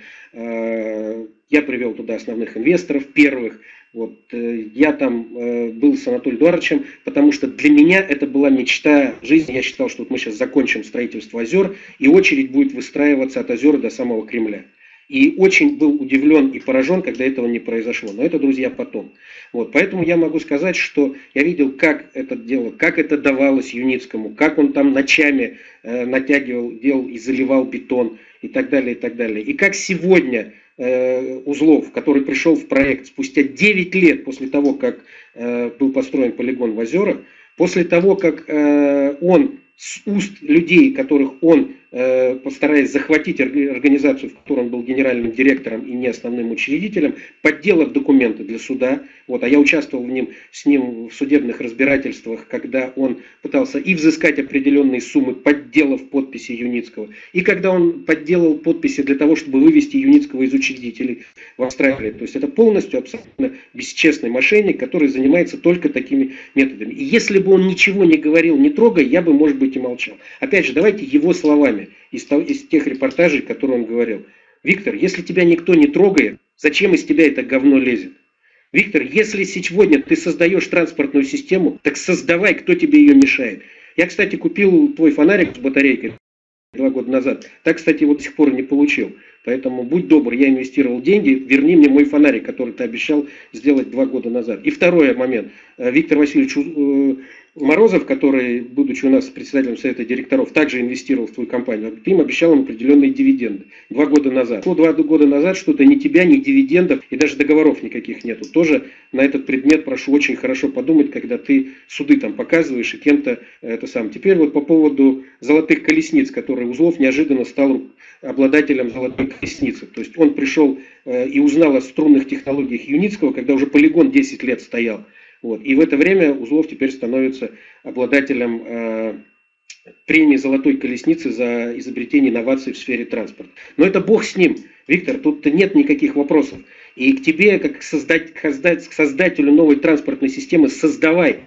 [SPEAKER 5] э, я привел туда основных инвесторов, первых. Вот, э, я там э, был с Анатолием Эдуардовичем, потому что для меня это была мечта жизни. Я считал, что вот мы сейчас закончим строительство озер, и очередь будет выстраиваться от озер до самого Кремля. И очень был удивлен и поражен, когда этого не произошло. Но это, друзья, потом. Вот, поэтому я могу сказать, что я видел, как это дело, как это давалось Юницкому, как он там ночами э, натягивал, делал и заливал бетон и так далее, и так далее. И как сегодня э, Узлов, который пришел в проект спустя девять лет после того, как э, был построен полигон в озерах, после того, как э, он с уст людей, которых он, э, постараясь захватить организацию, в которой он был генеральным директором и не основным учредителем, подделав документы для суда, вот, а я участвовал в ним, с ним в судебных разбирательствах, когда он пытался и взыскать определенные суммы, подделав подписи Юницкого, и когда он подделал подписи для того, чтобы вывести Юницкого из учредителей в Австралии. То есть это полностью абсолютно бесчестный мошенник, который занимается только такими методами. И если бы он ничего не говорил, не трогай, я бы, может быть, и молчал. Опять же, давайте его словами из, того, из тех репортажей, которые он говорил. Виктор, если тебя никто не трогает, зачем из тебя это говно лезет? Виктор, если сегодня ты создаешь транспортную систему, так создавай, кто тебе ее мешает. Я, кстати, купил твой фонарик с батарейкой два года назад. Так, кстати, вот до сих пор не получил. Поэтому будь добр, я инвестировал деньги, верни мне мой фонарик, который ты обещал сделать два года назад. И второй момент. Виктор Васильевич Морозов, который, будучи у нас председателем совета директоров, также инвестировал в твою компанию, ты им обещал им определенные дивиденды два года назад. Ну, два года назад что-то ни тебя, ни дивидендов, и даже договоров никаких нету. Тоже на этот предмет прошу очень хорошо подумать, когда ты суды там показываешь и кем-то это сам. Теперь вот по поводу золотых колесниц, которые Узлов неожиданно стал обладателем золотой колесницы. То есть он пришел э, и узнал о струнных технологиях Юницкого, когда уже полигон десять лет стоял. Вот. И в это время Узлов теперь становится обладателем э, премии «Золотой колесницы» за изобретение инноваций в сфере транспорта. Но это бог с ним. Виктор, тут нет никаких вопросов. И к тебе, как к, создать, к, создать, к создателю новой транспортной системы, создавай.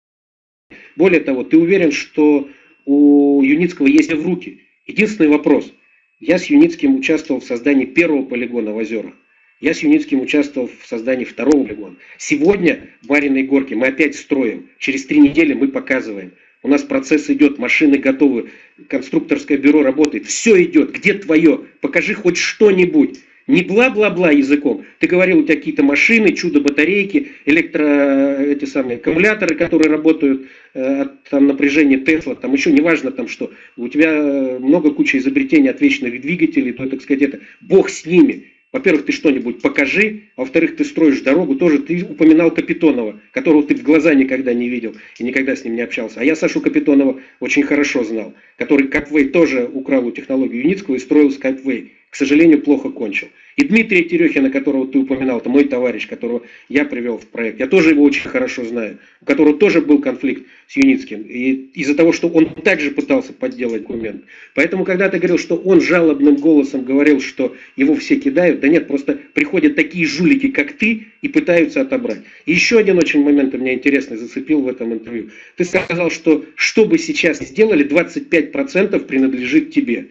[SPEAKER 5] Более того, ты уверен, что у Юницкого есть в руки. Единственный вопрос. Я с Юницким участвовал в создании первого полигона в озерах. Я с Юницким участвовал в создании второго полигона. Сегодня в Марьиной Горке мы опять строим. Через три недели мы показываем. У нас процесс идет, машины готовы, конструкторское бюро работает. Все идет. Где твое? Покажи хоть что-нибудь. Не бла-бла-бла языком. Ты говорил, у тебя какие-то машины, чудо-батарейки, электро, эти самые аккумуляторы, которые работают э, от там, напряжения Тесла, там еще неважно там что. У тебя много куча изобретений от вечных двигателей, то, так сказать, это бог с ними. Во-первых, ты что-нибудь покажи, а во-вторых, ты строишь дорогу. Тоже ты упоминал Капитонова, которого ты в глаза никогда не видел и никогда с ним не общался. А я Сашу Капитонова очень хорошо знал, который Капвей тоже украл у технологии Юницкого и строил Скайпвей. К сожалению, плохо кончил. И Дмитрия Терехина, которого ты упоминал, это мой товарищ, которого я привел в проект. Я тоже его очень хорошо знаю. У которого тоже был конфликт с Юницким. И из-за того, что он также пытался подделать документ. Поэтому, когда ты говорил, что он жалобным голосом говорил, что его все кидают, да нет, просто приходят такие жулики, как ты, и пытаются отобрать. И еще один очень момент меня интересный зацепил в этом интервью. Ты сказал, что что бы сейчас сделали, двадцать пять процентов принадлежит тебе.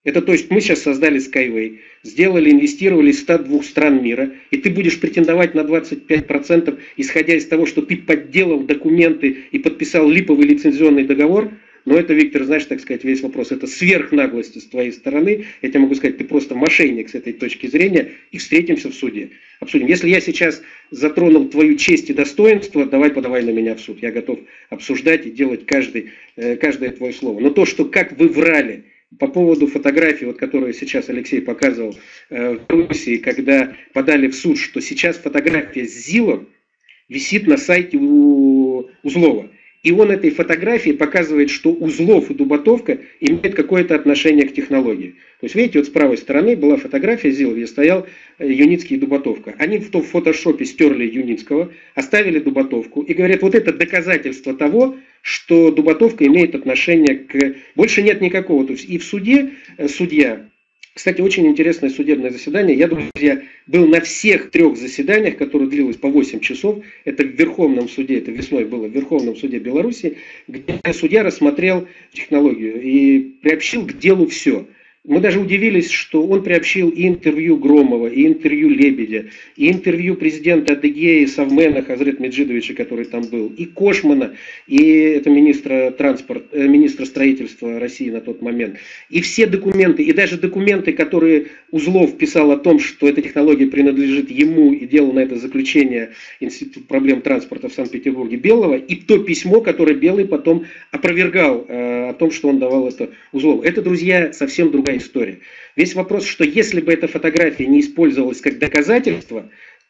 [SPEAKER 5] Это то есть мы сейчас создали Skyway, сделали, инвестировали из ста двух стран мира, и ты будешь претендовать на двадцать пять процентов, исходя из того, что ты подделал документы и подписал липовый лицензионный договор. Но это, Виктор, знаешь, так сказать, весь вопрос. Это сверхнаглость с твоей стороны. Я тебе могу сказать, ты просто мошенник с этой точки зрения. И встретимся в суде. Обсудим. Если я сейчас затронул твою честь и достоинство, давай подавай на меня в суд. Я готов обсуждать и делать каждый, каждое твое слово. Но то, что как вы врали по поводу фотографии, вот, которую сейчас Алексей показывал э, в Руси, когда подали в суд, что сейчас фотография с ЗИЛом висит на сайте у Узлова. И он этой фотографии показывает, что Узлов и Дубатовка имеют какое-то отношение к технологии. То есть, видите, вот с правой стороны была фотография ЗИЛ, где стоял Юницкий и Дубатовка. Они в том фотошопе стерли Юницкого, оставили Дубатовку и говорят, вот это доказательство того, что Дубатовка имеет отношение к... Больше нет никакого. То есть и в суде судья... Кстати, очень интересное судебное заседание. Я, друзья, был на всех трех заседаниях, которые длилось по восемь часов. Это в Верховном суде, это весной было в Верховном суде Беларуси, где судья рассмотрел технологию и приобщил к делу все. Мы даже удивились, что он приобщил и интервью Громова, и интервью Лебедя, и интервью президента Адыгеи Совмена Хазрет Меджидовича, который там был, и Кошмана, и это министра, транспорт, министра строительства России на тот момент. И все документы, и даже документы, которые Узлов писал о том, что эта технология принадлежит ему, и делал на это заключение Институт проблем транспорта в Санкт-Петербурге Белого, и то письмо, которое Белый потом опровергал э, о том, что он давал это Узлову. Это, друзья, совсем другая история. Весь вопрос, что если бы эта фотография не использовалась как доказательство,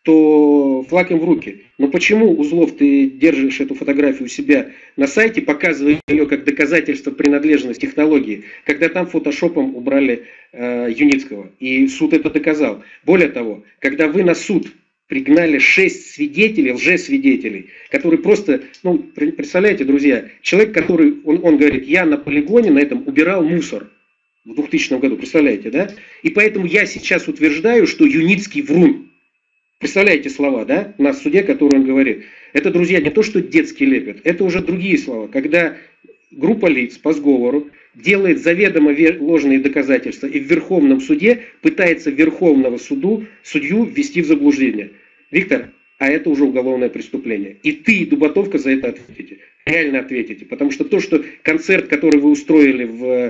[SPEAKER 5] то флаг им в руки. Но почему, Узлов, ты держишь эту фотографию у себя на сайте, показывая ее как доказательство принадлежности технологии, когда там фотошопом убрали э, Юницкого? И суд это доказал. Более того, когда вы на суд пригнали шесть свидетелей, лжесвидетелей, которые просто, ну, представляете, друзья, человек, который, он, он говорит, я на полигоне на этом убирал мусор. В двухтысячном году, представляете, да? И поэтому я сейчас утверждаю, что Юницкий врун. Представляете слова, да? У нас в суде, который он говорит. Это, друзья, не то, что детский лепет, это уже другие слова. Когда группа лиц по сговору делает заведомо ложные доказательства и в Верховном суде пытается Верховного суду, судью ввести в заблуждение. Виктор, а это уже уголовное преступление. И ты, и Дубатовка за это ответите. Реально ответите. Потому что то, что концерт, который вы устроили в...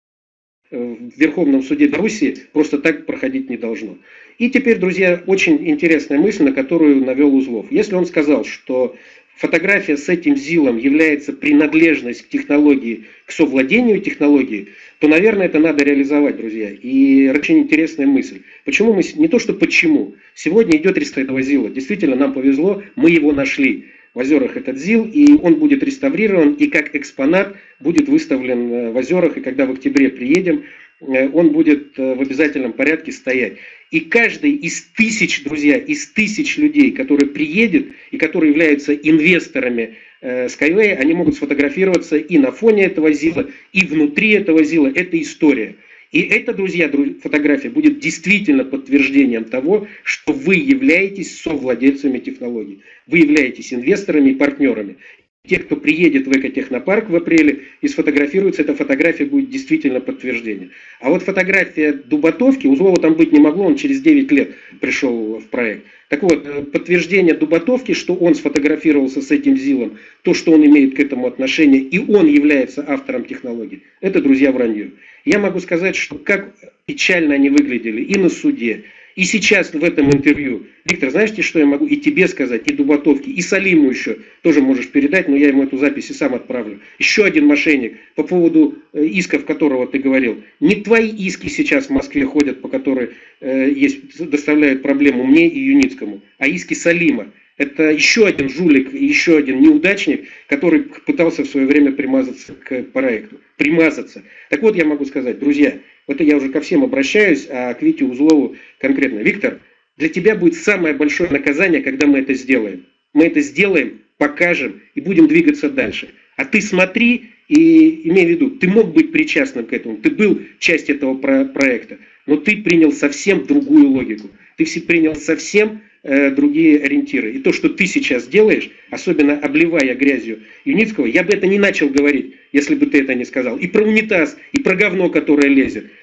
[SPEAKER 5] в Верховном суде Беларуси, просто так проходить не должно. И теперь, друзья, очень интересная мысль, на которую навел Узлов. Если он сказал, что фотография с этим ЗИЛом является принадлежность к технологии, к совладению технологии, то, наверное, это надо реализовать, друзья. И очень интересная мысль. Почему мы... Не то, что почему. Сегодня идет реставрация этого ЗИЛа. Действительно, нам повезло, мы его нашли. В озерах этот ЗИЛ, и он будет реставрирован, и как экспонат будет выставлен в озерах, и когда в октябре приедем, он будет в обязательном порядке стоять. И каждый из тысяч, друзья, из тысяч людей, который приедет, и которые являются инвесторами Skyway, они могут сфотографироваться и на фоне этого ЗИЛа, и внутри этого ЗИЛа. Это история. И это, друзья, фотография будет действительно подтверждением того, что вы являетесь совладельцами технологий. Вы являетесь инвесторами и партнерами. Те, кто приедет в экотехнопарк в апреле и сфотографируется, эта фотография будет действительно подтверждением. А вот фотография Дубатовки, Узлова там быть не могло, он через девять лет пришел в проект. Так вот, подтверждение Дубатовки, что он сфотографировался с этим ЗИЛом, то, что он имеет к этому отношение, и он является автором технологий, это, друзья, вранье. Я могу сказать, что как печально они выглядели и на суде, и сейчас в этом интервью. Виктор, знаете, что я могу и тебе сказать, и Дубатовке, и Салиму еще тоже можешь передать, но я ему эту запись и сам отправлю. Еще один мошенник по поводу исков, которого ты говорил. Не твои иски сейчас в Москве ходят, по которым э, есть, доставляют проблему мне и Юницкому, а иски Салима. Это еще один жулик, еще один неудачник, который пытался в свое время примазаться к проекту. Примазаться. Так вот, я могу сказать, друзья, это я уже ко всем обращаюсь, а к Вите Узлову конкретно. Виктор, для тебя будет самое большое наказание, когда мы это сделаем. Мы это сделаем, покажем и будем двигаться дальше. А ты смотри и имей в виду, ты мог быть причастным к этому, ты был частью этого про- проекта, но ты принял совсем другую логику. Ты принял совсем э, другие ориентиры. И то, что ты сейчас делаешь, особенно обливая грязью Юницкого, я бы это не начал говорить, если бы ты это не сказал. И про унитаз, и про говно, которое лезет.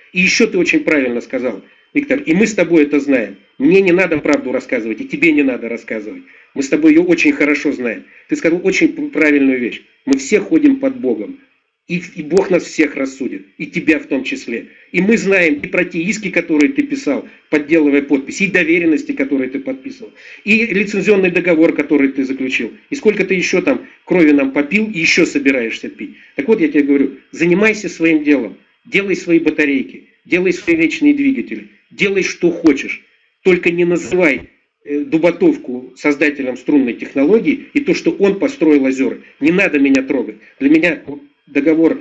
[SPEAKER 5] И еще ты очень правильно сказал, Виктор, и мы с тобой это знаем. Мне не надо правду рассказывать, и тебе не надо рассказывать. Мы с тобой ее очень хорошо знаем. Ты сказал очень правильную вещь. Мы все ходим под Богом. И, и Бог нас всех рассудит, и тебя в том числе. И мы знаем и про те иски, которые ты писал, подделывая подписи, и доверенности, которые ты подписывал, и лицензионный договор, который ты заключил, и сколько ты еще там крови нам попил, и еще собираешься пить. Так вот, я тебе говорю, занимайся своим делом, делай свои батарейки, делай свои вечные двигатели, делай что хочешь, только не называй Дубатовку создателем струнной технологии и то, что он построил озера. Не надо меня трогать. Для меня договор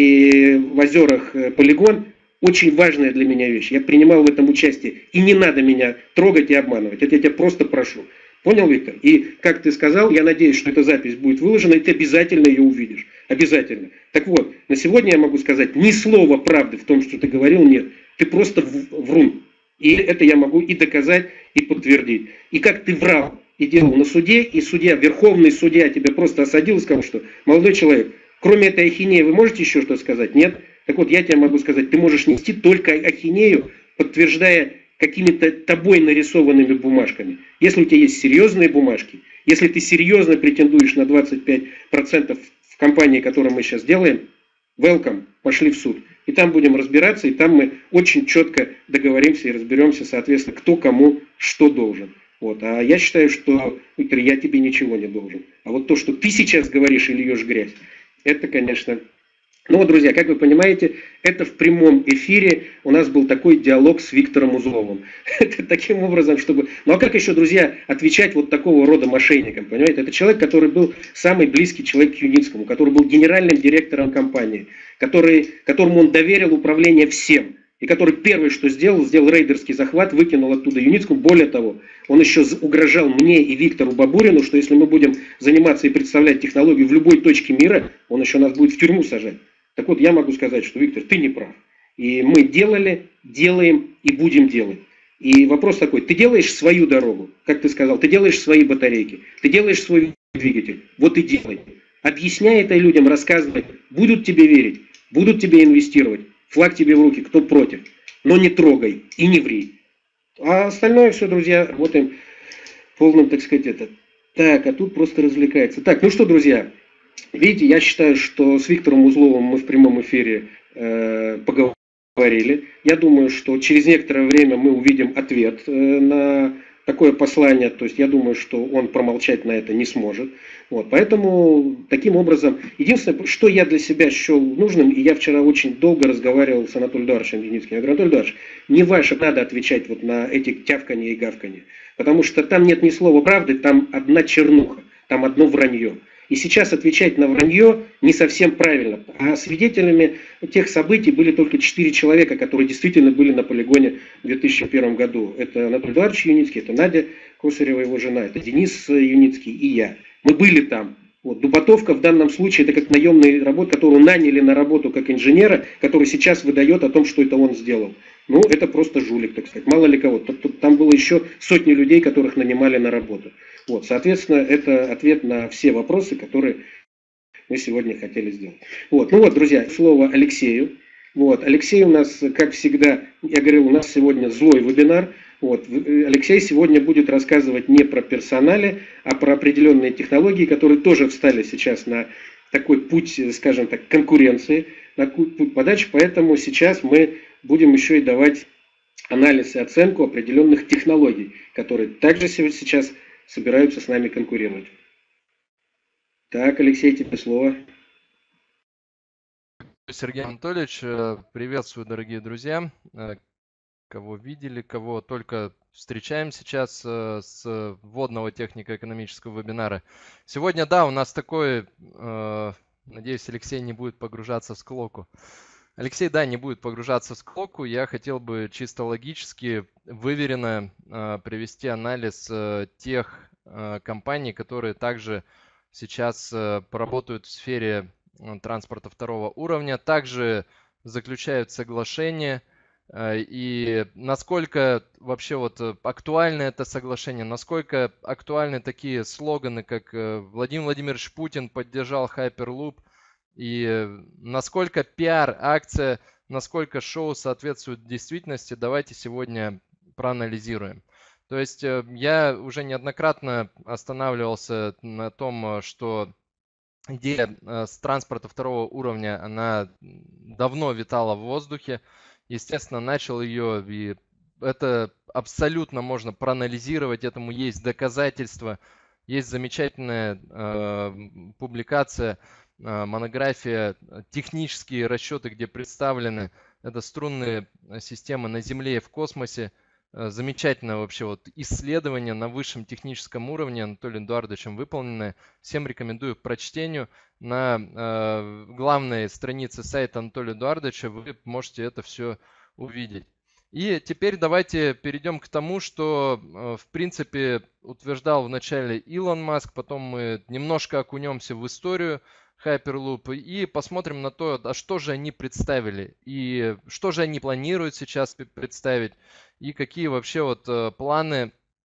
[SPEAKER 5] и в озерах полигон очень важная для меня вещь. Я принимал в этом участие. И не надо меня трогать и обманывать. Это я тебя просто прошу. Понял, Виктор? И как ты сказал, я надеюсь, что эта запись будет выложена, и ты обязательно ее увидишь. Обязательно. Так вот, на сегодня я могу сказать, ни слова правды в том, что ты говорил, нет. Ты просто врун. И это я могу и доказать, и подтвердить. И как ты врал и делал на суде, и судья, верховный судья тебя просто осадил и сказал, что молодой человек, кроме этой ахинеи, вы можете еще что-то сказать? Нет? Так вот, я тебе могу сказать, ты можешь нести только ахинею, подтверждая какими-то тобой нарисованными бумажками. Если у тебя есть серьезные бумажки, если ты серьезно претендуешь на двадцать пять процентов в компании, которую мы сейчас делаем, welcome, пошли в суд. И там будем разбираться, и там мы очень четко договоримся и разберемся, соответственно, кто кому что должен. Вот. А я считаю, что, Виктор, я тебе ничего не должен. А вот то, что ты сейчас говоришь и льешь грязь, это, конечно... Ну вот, друзья, как вы понимаете, это в прямом эфире у нас был такой диалог с Виктором Узловым. Таким образом, чтобы... Ну а как еще, друзья, отвечать вот такого рода мошенникам, понимаете? Это человек, который был самый близкий человек к Юницкому, который был генеральным директором компании, который, которому он доверил управление всем. И который первый, что сделал, сделал рейдерский захват, выкинул оттуда Юницкому. Более того, он еще угрожал мне и Виктору Бабурину, что если мы будем заниматься и представлять технологию в любой точке мира, он еще нас будет в тюрьму сажать. Так вот, я могу сказать, что, Виктор, ты не прав. И мы делали, делаем и будем делать. И вопрос такой, ты делаешь свою дорогу, как ты сказал, ты делаешь свои батарейки, ты делаешь свой двигатель, вот и делай. Объясняй это людям, рассказывай, будут тебе верить, будут тебе инвестировать, флаг тебе в руки, кто против, но не трогай и не ври. А остальное все, друзья, работаем полным, так сказать, это. Так, а тут просто развлекается. Так, ну что, друзья, видите, я считаю, что с Виктором Узловым мы в прямом эфире э, поговорили. Я думаю, что через некоторое время мы увидим ответ э, на такое послание. То есть я думаю, что он промолчать на это не сможет. Вот, поэтому таким образом, единственное, что я для себя счел нужным, и я вчера очень долго разговаривал с Анатолием Эдуардовичем Юницким. Я говорю, Анатолий Эдуардович, не ваше надо отвечать вот на эти тявканье и гавканье. Потому что там нет ни слова правды, там одна чернуха, там одно вранье. И сейчас отвечать на вранье не совсем правильно. А свидетелями тех событий были только четыре человека, которые действительно были на полигоне в две тысячи первом году. Это Анатолий Эдуардович Юницкий, это Надя Косарева, его жена, это Денис Юницкий и я. Мы были там. Вот. Дубатовка в данном случае это как наемный работ, которого наняли на работу как инженера, который сейчас выдает о том, что это он сделал. Ну, это просто жулик, так сказать. Мало ли кого. Там было еще сотни людей, которых нанимали на работу. Вот, соответственно, это ответ на все вопросы, которые мы сегодня хотели сделать. Вот, ну вот, друзья, слово Алексею. Вот, Алексей у нас, как всегда, я говорил, у нас сегодня злой вебинар. Вот, Алексей сегодня будет рассказывать не про персонали, а про определенные технологии, которые тоже встали сейчас на такой путь, скажем так, конкуренции, на путь подачи. Поэтому сейчас мы будем еще и давать анализ и оценку определенных технологий, которые также сейчас собираются с нами конкурировать. Так, Алексей, тебе слово.
[SPEAKER 6] Сергей Анатольевич, приветствую, дорогие друзья. Кого видели, кого только встречаем сейчас с вводного технико-экономического вебинара. Сегодня, да, у нас такой, надеюсь, Алексей не будет погружаться в склоку. Алексей, да, не будет погружаться в склоку. Я хотел бы чисто логически, выверенно привести анализ тех компаний, которые также сейчас поработают в сфере транспорта второго уровня, также заключают соглашения. И насколько вообще вот актуально это соглашение, насколько актуальны такие слоганы, как Владимир Владимирович Путин поддержал Hyperloop, и насколько пиар-акция насколько шоу соответствует действительности, давайте сегодня проанализируем. То есть я уже неоднократно останавливался на том, что идея с транспорта второго уровня, она давно витала в воздухе. Естественно, начал ее, и это абсолютно можно проанализировать, этому есть доказательства. Есть замечательная э, публикация, э, монография, технические расчеты, где представлены это струнные системы на Земле и в космосе. Э, замечательное вообще вот исследование на высшем техническом уровне Анатолием Эдуардовичем выполненное. Всем рекомендую к прочтению. На э, главной странице сайта Анатолия Эдуардовича вы можете это все увидеть. И теперь давайте перейдем к тому, что, в принципе, утверждал вначале Илон Маск, потом мы немножко окунемся в историю Hyperloop и посмотрим на то, а что же они представили, и что же они планируют сейчас представить, и какие вообще вот планы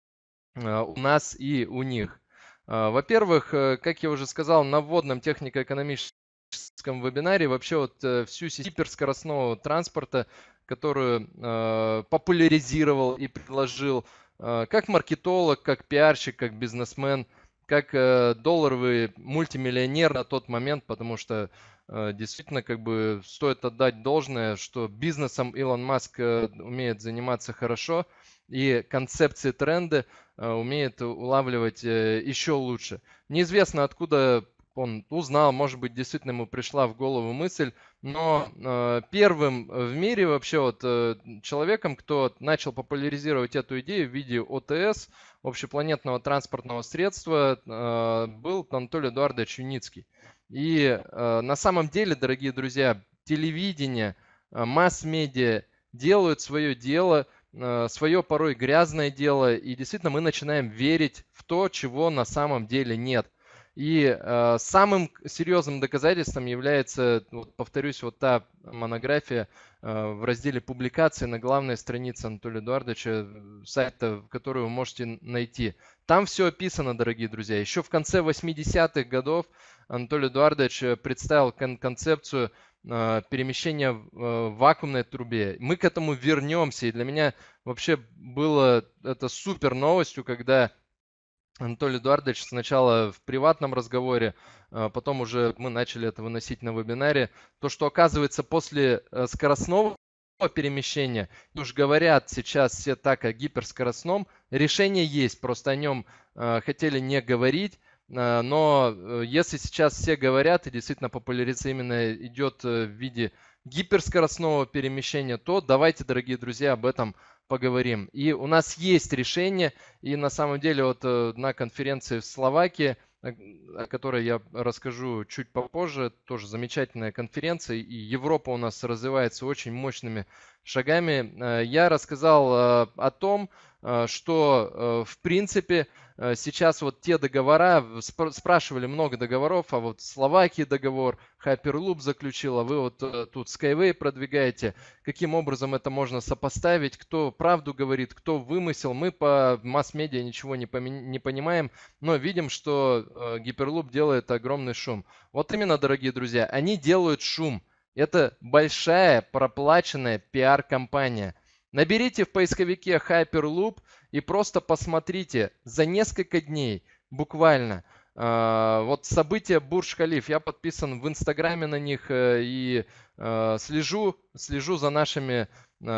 [SPEAKER 6] у нас и у них. Во-первых, как я уже сказал, на вводном технико-экономическом вебинаре вообще вот всю систему гиперскоростного транспорта, которую э, популяризировал и предложил э, как маркетолог, как пиарщик, как бизнесмен, как э, долларовый мультимиллионер на тот момент, потому что э, действительно как бы стоит отдать должное, что бизнесом Илон Маск э, умеет заниматься хорошо и концепции, тренды э, умеет улавливать э, еще лучше. Неизвестно, откуда он узнал, может быть, действительно ему пришла в голову мысль, но э, первым в мире вообще вот э, человеком, кто начал популяризировать эту идею в виде о тэ эс, общепланетного транспортного средства, э, был Анатолий Эдуардович Юницкий. И э, на самом деле, дорогие друзья, телевидение, э, масс-медиа делают свое дело, э, свое порой грязное дело, и действительно мы начинаем верить в то, чего на самом деле нет. И э, самым серьезным доказательством является, вот, повторюсь, вот та монография э, в разделе публикации на главной странице Анатолия Эдуардовича, сайта, которую вы можете найти. Там все описано, дорогие друзья. Еще в конце восьмидесятых годов Анатолий Эдуардович представил кон- концепцию э, перемещения в, э, в вакуумной трубе. Мы к этому вернемся. И для меня вообще было это супер новостью, когда Анатолий Эдуардович сначала в приватном разговоре, потом уже мы начали это выносить на вебинаре, то, что оказывается после скоростного перемещения, уж говорят сейчас все так о гиперскоростном, решение есть, просто о нем хотели не говорить, но если сейчас все говорят и действительно популяризация именно идет в виде гиперскоростного перемещения, то давайте, дорогие друзья, об этом поговорим. И у нас есть решение, и на самом деле вот на конференции в Словакии, о которой я расскажу чуть попозже, тоже замечательная конференция, и Европа у нас развивается очень мощными шагами, я рассказал о том, что в принципе сейчас вот те договора, спрашивали много договоров, а вот Словакии договор, Hyperloop заключила, вы вот тут Skyway продвигаете, каким образом это можно сопоставить, кто правду говорит, кто вымысел, мы по масс-медиа ничего не, не понимаем, но видим, что Hyperloop делает огромный шум. Вот именно, дорогие друзья, они делают шум. Это большая проплаченная пиар-компания. Наберите в поисковике Hyperloop и просто посмотрите за несколько дней, буквально, э, вот события Бурдж-Халиф. Я подписан в Инстаграме на них э, и э, слежу, слежу за нашими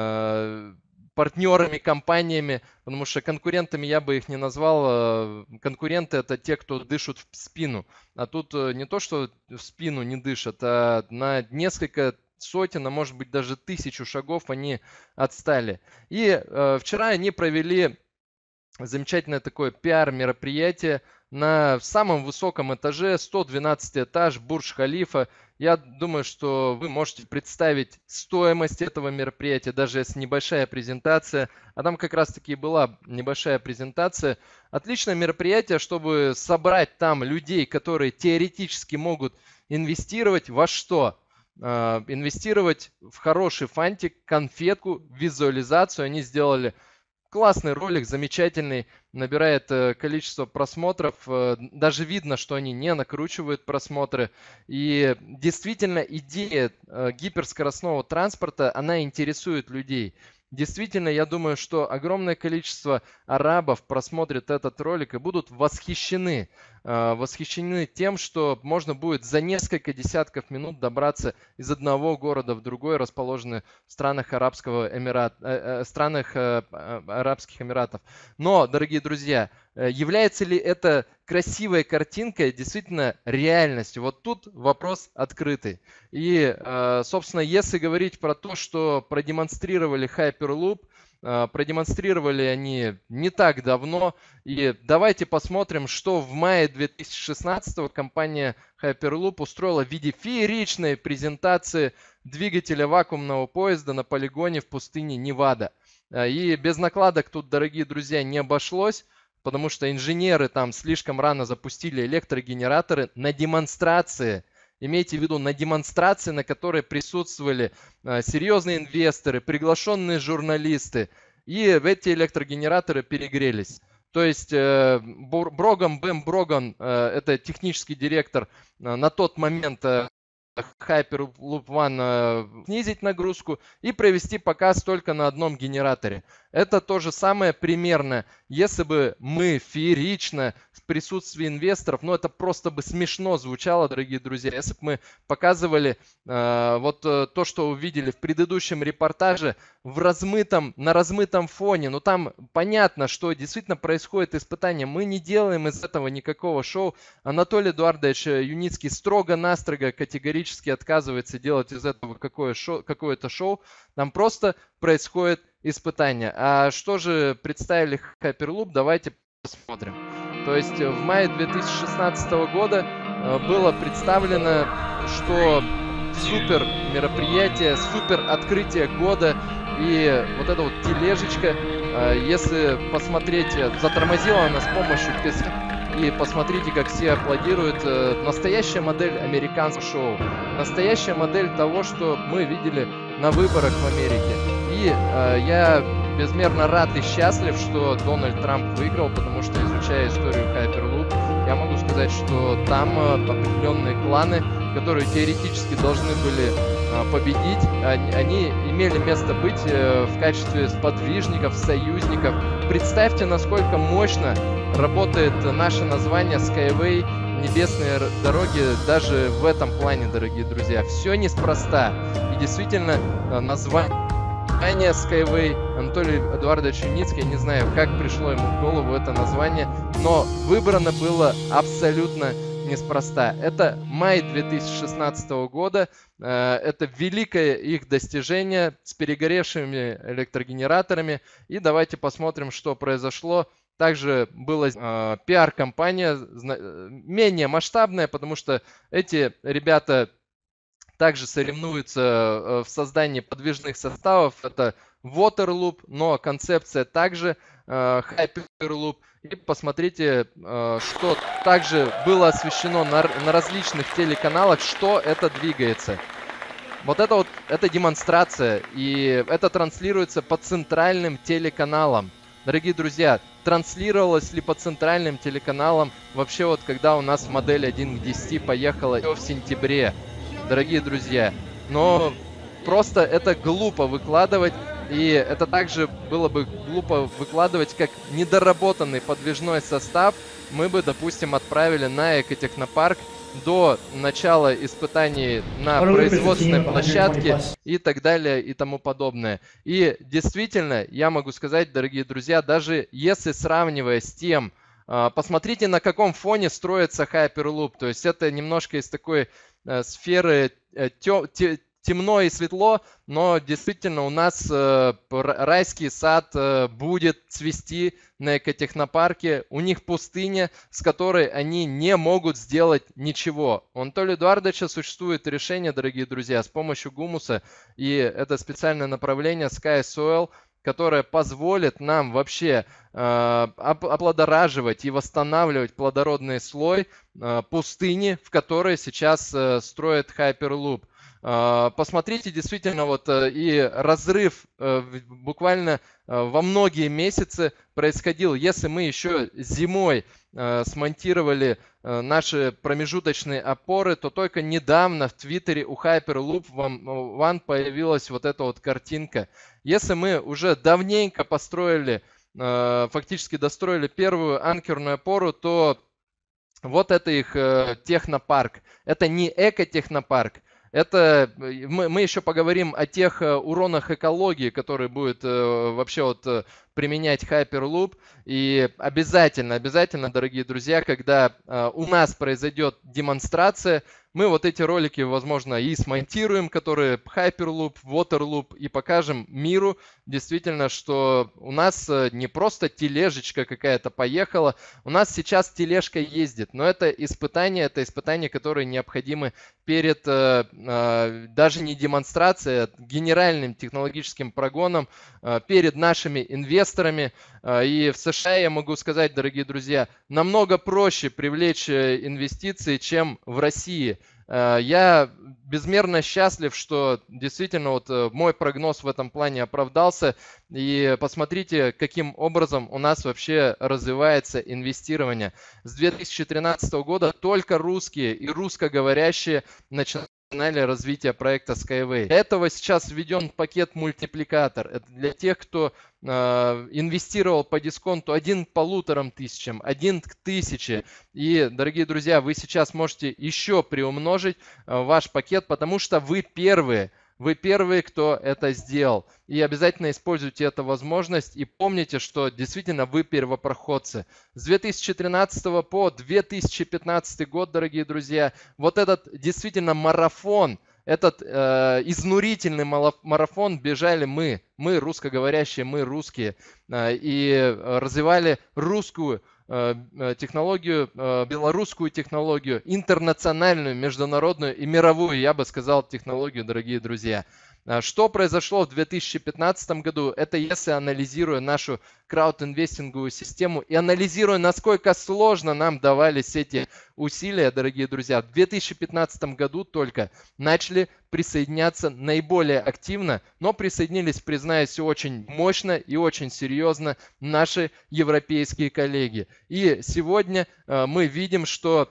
[SPEAKER 6] э, партнерами, компаниями, потому что конкурентами я бы их не назвал. Конкуренты — это те, кто дышат в спину. А тут не то, что в спину не дышат, а на несколько сотен, а может быть даже тысячу шагов они отстали. И э, вчера они провели замечательное такое пиар-мероприятие на самом высоком этаже, сто двенадцатый этаж Бурдж-Халифа. Я думаю, что вы можете представить стоимость этого мероприятия, даже если небольшая презентация. А там как раз-таки была небольшая презентация. Отличное мероприятие, чтобы собрать там людей, которые теоретически могут инвестировать во что? Инвестировать в хороший фантик, конфетку, визуализацию. Они сделали классный ролик, замечательный, набирает количество просмотров, даже видно, что они не накручивают просмотры. И действительно идея гиперскоростного транспорта, она интересует людей. Действительно, я думаю, что огромное количество арабов просмотрят этот ролик и будут восхищены, восхищены тем, что можно будет за несколько десятков минут добраться из одного города в другой, расположенный в странах Арабского Эмират, э, э, странах э, Арабских Эмиратов. Но, дорогие друзья, является ли это красивой картинкой действительно реальностью? Вот тут вопрос открытый. И, собственно, если говорить про то, что продемонстрировали Hyperloop, продемонстрировали они не так давно. И давайте посмотрим, что в мае две тысячи шестнадцатого компания Hyperloop устроила в виде фееричной презентации двигателя вакуумного поезда на полигоне в пустыне Невада. И без накладок тут, дорогие друзья, не обошлось, потому что инженеры там слишком рано запустили электрогенераторы на демонстрации. Имейте в виду, на демонстрации, на которой присутствовали э, серьезные инвесторы, приглашенные журналисты. И эти электрогенераторы перегрелись. То есть э, Броган, Бэм Броган, э, это технический директор, э, на тот момент э, Hyperloop One, снизить нагрузку и провести показ только на одном генераторе. Это то же самое примерно, если бы мы феерично в присутствии инвесторов, ну это просто бы смешно звучало, дорогие друзья, если бы мы показывали э, вот э, то, что увидели в предыдущем репортаже в размытом, на размытом фоне. Ну там понятно, что действительно происходит испытание. Мы не делаем из этого никакого шоу. Анатолий Эдуардович Юницкий строго-настрого категорически отказывается делать из этого какое шоу, какое-то шоу. Там просто происходит испытания. А что же представили Hyperloop? Давайте посмотрим. То есть в мае две тысячи шестнадцатого года было представлено, что супер мероприятие, супер открытие года. И вот эта вот тележечка, если посмотреть, затормозила она с помощью песка. И посмотрите, как все аплодируют. Настоящая модель американского шоу. Настоящая модель того, что мы видели на выборах в Америке. И э, я безмерно рад и счастлив, что Дональд Трамп выиграл, потому что, изучая историю Hyperloop, я могу сказать, что там э, определенные кланы, которые теоретически должны были э, победить, они, они имели место быть э, в качестве сподвижников, союзников. Представьте, насколько мощно работает наше название Skyway, небесные дороги, даже в этом плане, дорогие друзья. Все неспроста. И действительно, название Skyway, Анатолий Эдуардович Юницкий, я не знаю, как пришло ему в голову это название, но выбрано было абсолютно неспроста. Это май две тысячи шестнадцатого года. Это великое их достижение с перегоревшими электрогенераторами. И давайте посмотрим, что произошло. Также была э, пиар-компания, менее масштабная, потому что эти ребята также соревнуются э, в создании подвижных составов. Это Waterloop, но концепция также э, Hyperloop. И посмотрите, э, что также было освещено на, на различных телеканалах, что это двигается. Вот это вот, это демонстрация, и это транслируется по центральным телеканалам. Дорогие друзья, транслировалось ли по центральным телеканалам вообще вот когда у нас модель один к десяти поехала в сентябре, дорогие друзья. Но просто это глупо выкладывать, и это также было бы глупо выкладывать как недоработанный подвижной состав. Мы бы, допустим, отправили на экотехнопарк до начала испытаний на производственной площадке и так далее и тому подобное. И действительно, я могу сказать, дорогие друзья, даже если сравнивая с тем, посмотрите, на каком фоне строится Hyperloop. То есть это немножко из такой сферы темно и светло, но действительно у нас э, райский сад э, будет цвести на экотехнопарке. У них пустыня, с которой они не могут сделать ничего. У Анатолия Эдуардовича существует решение, дорогие друзья, с помощью гумуса, и это специальное направление Sky Soil, которое позволит нам вообще э, оплодораживать и восстанавливать плодородный слой э, пустыни, в которой сейчас э, строит Hyperloop. Посмотрите, действительно, вот и разрыв буквально во многие месяцы происходил. Если мы еще зимой смонтировали наши промежуточные опоры, то только недавно в Твиттере у Hyperloop One появилась вот эта вот картинка. Если мы уже давненько построили, фактически достроили первую анкерную опору, то вот это их технопарк. Это не эко-технопарк. Это мы, мы еще поговорим о тех уронах экологии, которые будет вообще вот применять Hyperloop. И обязательно, обязательно, дорогие друзья, когда у нас произойдет демонстрация, мы вот эти ролики, возможно, и смонтируем, которые Hyperloop, Waterloop, и покажем миру действительно, что у нас не просто тележечка какая-то поехала, у нас сейчас тележка ездит, но это испытания, это испытания, которые необходимы перед даже не демонстрацией, а генеральным технологическим прогоном, перед нашими инвесторами. И в США, я могу сказать, дорогие друзья, намного проще привлечь инвестиции, чем в России. Я безмерно счастлив, что действительно вот мой прогноз в этом плане оправдался. И посмотрите, каким образом у нас вообще развивается инвестирование. С две тысячи тринадцатого года только русские и русскоговорящие начинают развития проекта Skyway. Для этого сейчас введен пакет мультипликатор. Это для тех, кто э, инвестировал по дисконту один к полуторам тысячам, один к тысяче. И, дорогие друзья, вы сейчас можете еще приумножить э, ваш пакет, потому что вы первые. Вы первые, кто это сделал. И обязательно используйте эту возможность. И помните, что действительно вы первопроходцы. С две тысячи тринадцатого по две тысячи пятнадцатый год, дорогие друзья, вот этот действительно марафон, этот э, изнурительный марафон бежали мы. Мы, русскоговорящие, мы русские. Э, и развивали русскую технологию, белорусскую технологию, интернациональную, международную и мировую, я бы сказал, технологию, дорогие друзья. Что произошло в две тысячи пятнадцатом году? Это если анализируя нашу краудинвестинговую систему и анализируя, насколько сложно нам давались эти усилия, дорогие друзья, в две тысячи пятнадцатом году только начали присоединяться наиболее активно, но присоединились, признаюсь, очень мощно и очень серьезно наши европейские коллеги. И сегодня э, мы видим, что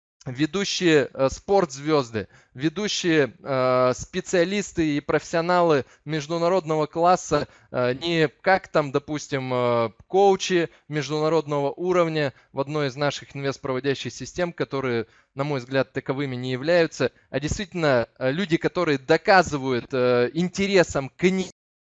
[SPEAKER 6] ведущие э, спортзвезды, ведущие э, специалисты и профессионалы международного класса, э, не как там, допустим, э, коучи международного уровня в одной из наших инвестпроводящих систем, которые, на мой взгляд, таковыми не являются, а действительно э, люди, которые доказывают э, интересом к ним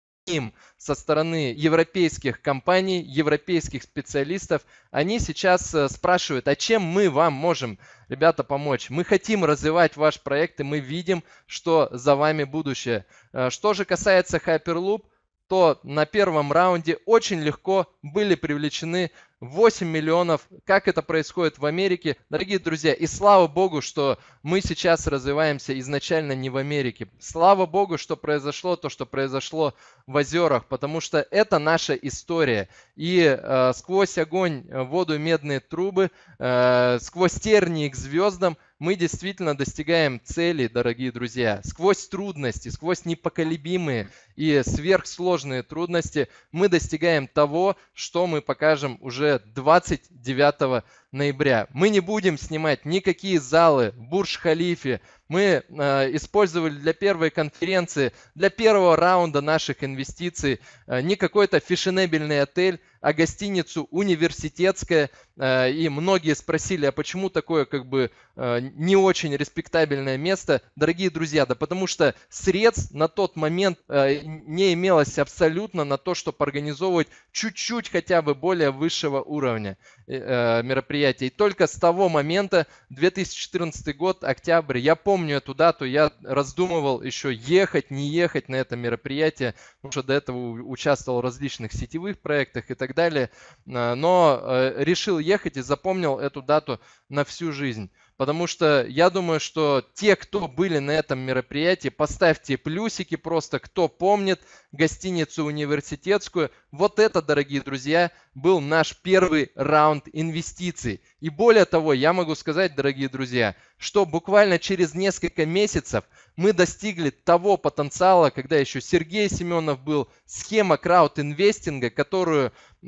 [SPEAKER 6] со стороны европейских компаний, европейских специалистов, они сейчас спрашивают, а чем мы вам можем, ребята, помочь? Мы хотим развивать ваш проект, и мы видим, что за вами будущее. Что же касается Hyperloop, то на первом раунде очень легко были привлечены восемь миллионов, как это происходит в Америке. Дорогие друзья, и слава богу, что мы сейчас развиваемся изначально не в Америке. Слава богу, что произошло то, что произошло в озерах, потому что это наша история. И э, сквозь огонь, воду, медные трубы, э, сквозь тернии к звездам мы действительно достигаем цели, дорогие друзья. Сквозь трудности, сквозь непоколебимые и сверхсложные трудности мы достигаем того, что мы покажем уже двадцать девятого ноября. Мы не будем снимать никакие залы в Бурдж-Халифе. Мы э, использовали для первой конференции, для первого раунда наших инвестиций э, не какой-то фешенебельный отель, а гостиницу университетская. Э, и многие спросили, а почему такое как бы э, не очень респектабельное место? Дорогие друзья, да потому что средств на тот момент э, не имелось абсолютно на то, чтобы организовывать чуть-чуть хотя бы более высшего уровня э, мероприятий. И только с того момента, две тысячи четырнадцатый год, октябрь, я помню эту дату, я раздумывал еще ехать, не ехать на это мероприятие, потому что до этого участвовал в различных сетевых проектах и так далее, но решил ехать и запомнил эту дату на всю жизнь. потому что я думаю, что те, кто были на этом мероприятии, поставьте плюсики просто, кто помнит гостиницу университетскую. Вот это, дорогие друзья, был наш первый раунд инвестиций. И более того, я могу сказать, дорогие друзья, что буквально через несколько месяцев мы достигли того потенциала, когда еще Сергей Семенов был, схема краудинвестинга, которую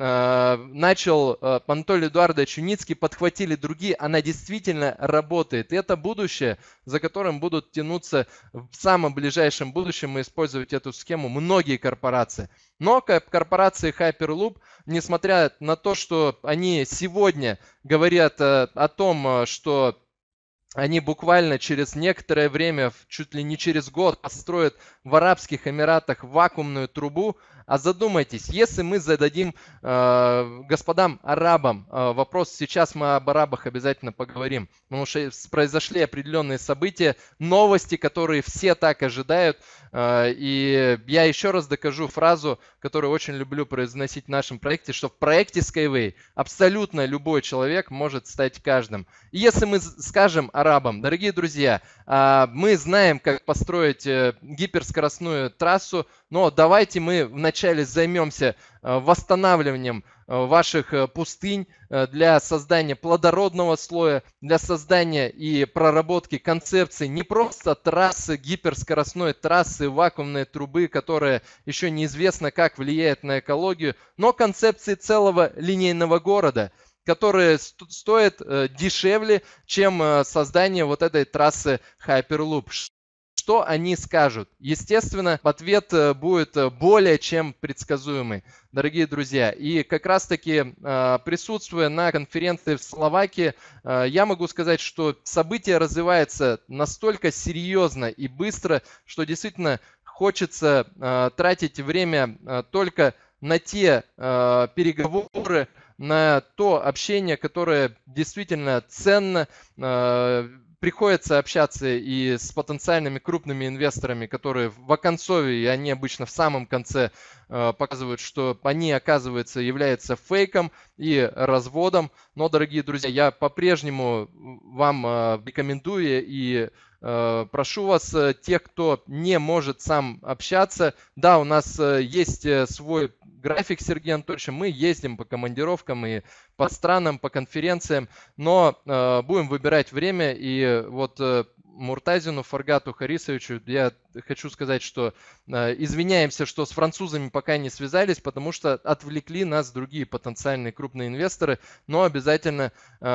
[SPEAKER 6] э, начал э, Анатолий Эдуардович Юницкий, подхватили другие, она действительно работает. И это будущее, за которым будут тянуться в самом ближайшем будущем и использовать эту схему многие корпорации. Но корпорации Hyperloop, несмотря на то, что они сегодня говорят э, о том, что они буквально через некоторое время, чуть ли не через год, построят в Арабских Эмиратах вакуумную трубу. А задумайтесь, если мы зададим э, господам арабам э, вопрос, сейчас мы об арабах обязательно поговорим, потому что произошли определенные события, новости, которые все так ожидают. Э, и я еще раз докажу фразу, которую очень люблю произносить в нашем проекте, что в проекте Skyway абсолютно любой человек может стать каждым. И если мы скажем арабам, дорогие друзья, э, мы знаем, как построить э, гиперскоростную трассу, но давайте мы вначале займемся восстанавливанием ваших пустынь для создания плодородного слоя, для создания и проработки концепции не просто трассы, гиперскоростной трассы, вакуумной трубы, которая еще неизвестно как влияет на экологию, но концепции целого линейного города, которые стоят дешевле, чем создание вот этой трассы Hyperloop. Что они скажут? Естественно, ответ будет более чем предсказуемый, дорогие друзья. И как раз-таки присутствуя на конференции в Словакии, я могу сказать, что событие развивается настолько серьезно и быстро, что действительно хочется тратить время только на те переговоры, на то общение, которое действительно ценно. Приходится общаться и с потенциальными крупными инвесторами, которые в оконцове, и они обычно в самом конце э, показывают, что они, оказывается, являются фейком и разводом. Но, дорогие друзья, я по-прежнему вам э, рекомендую и э, прошу вас, э, тех, кто не может сам общаться, да, у нас э, есть э, свой график с Сергеем Анатольевичем, мы ездим по командировкам и по странам, по конференциям, но э, будем выбирать время. И вот э, Муртазину Фаргату Харисовичу я хочу сказать, что э, извиняемся, что с французами пока не связались, потому что отвлекли нас другие потенциальные крупные инвесторы, но обязательно,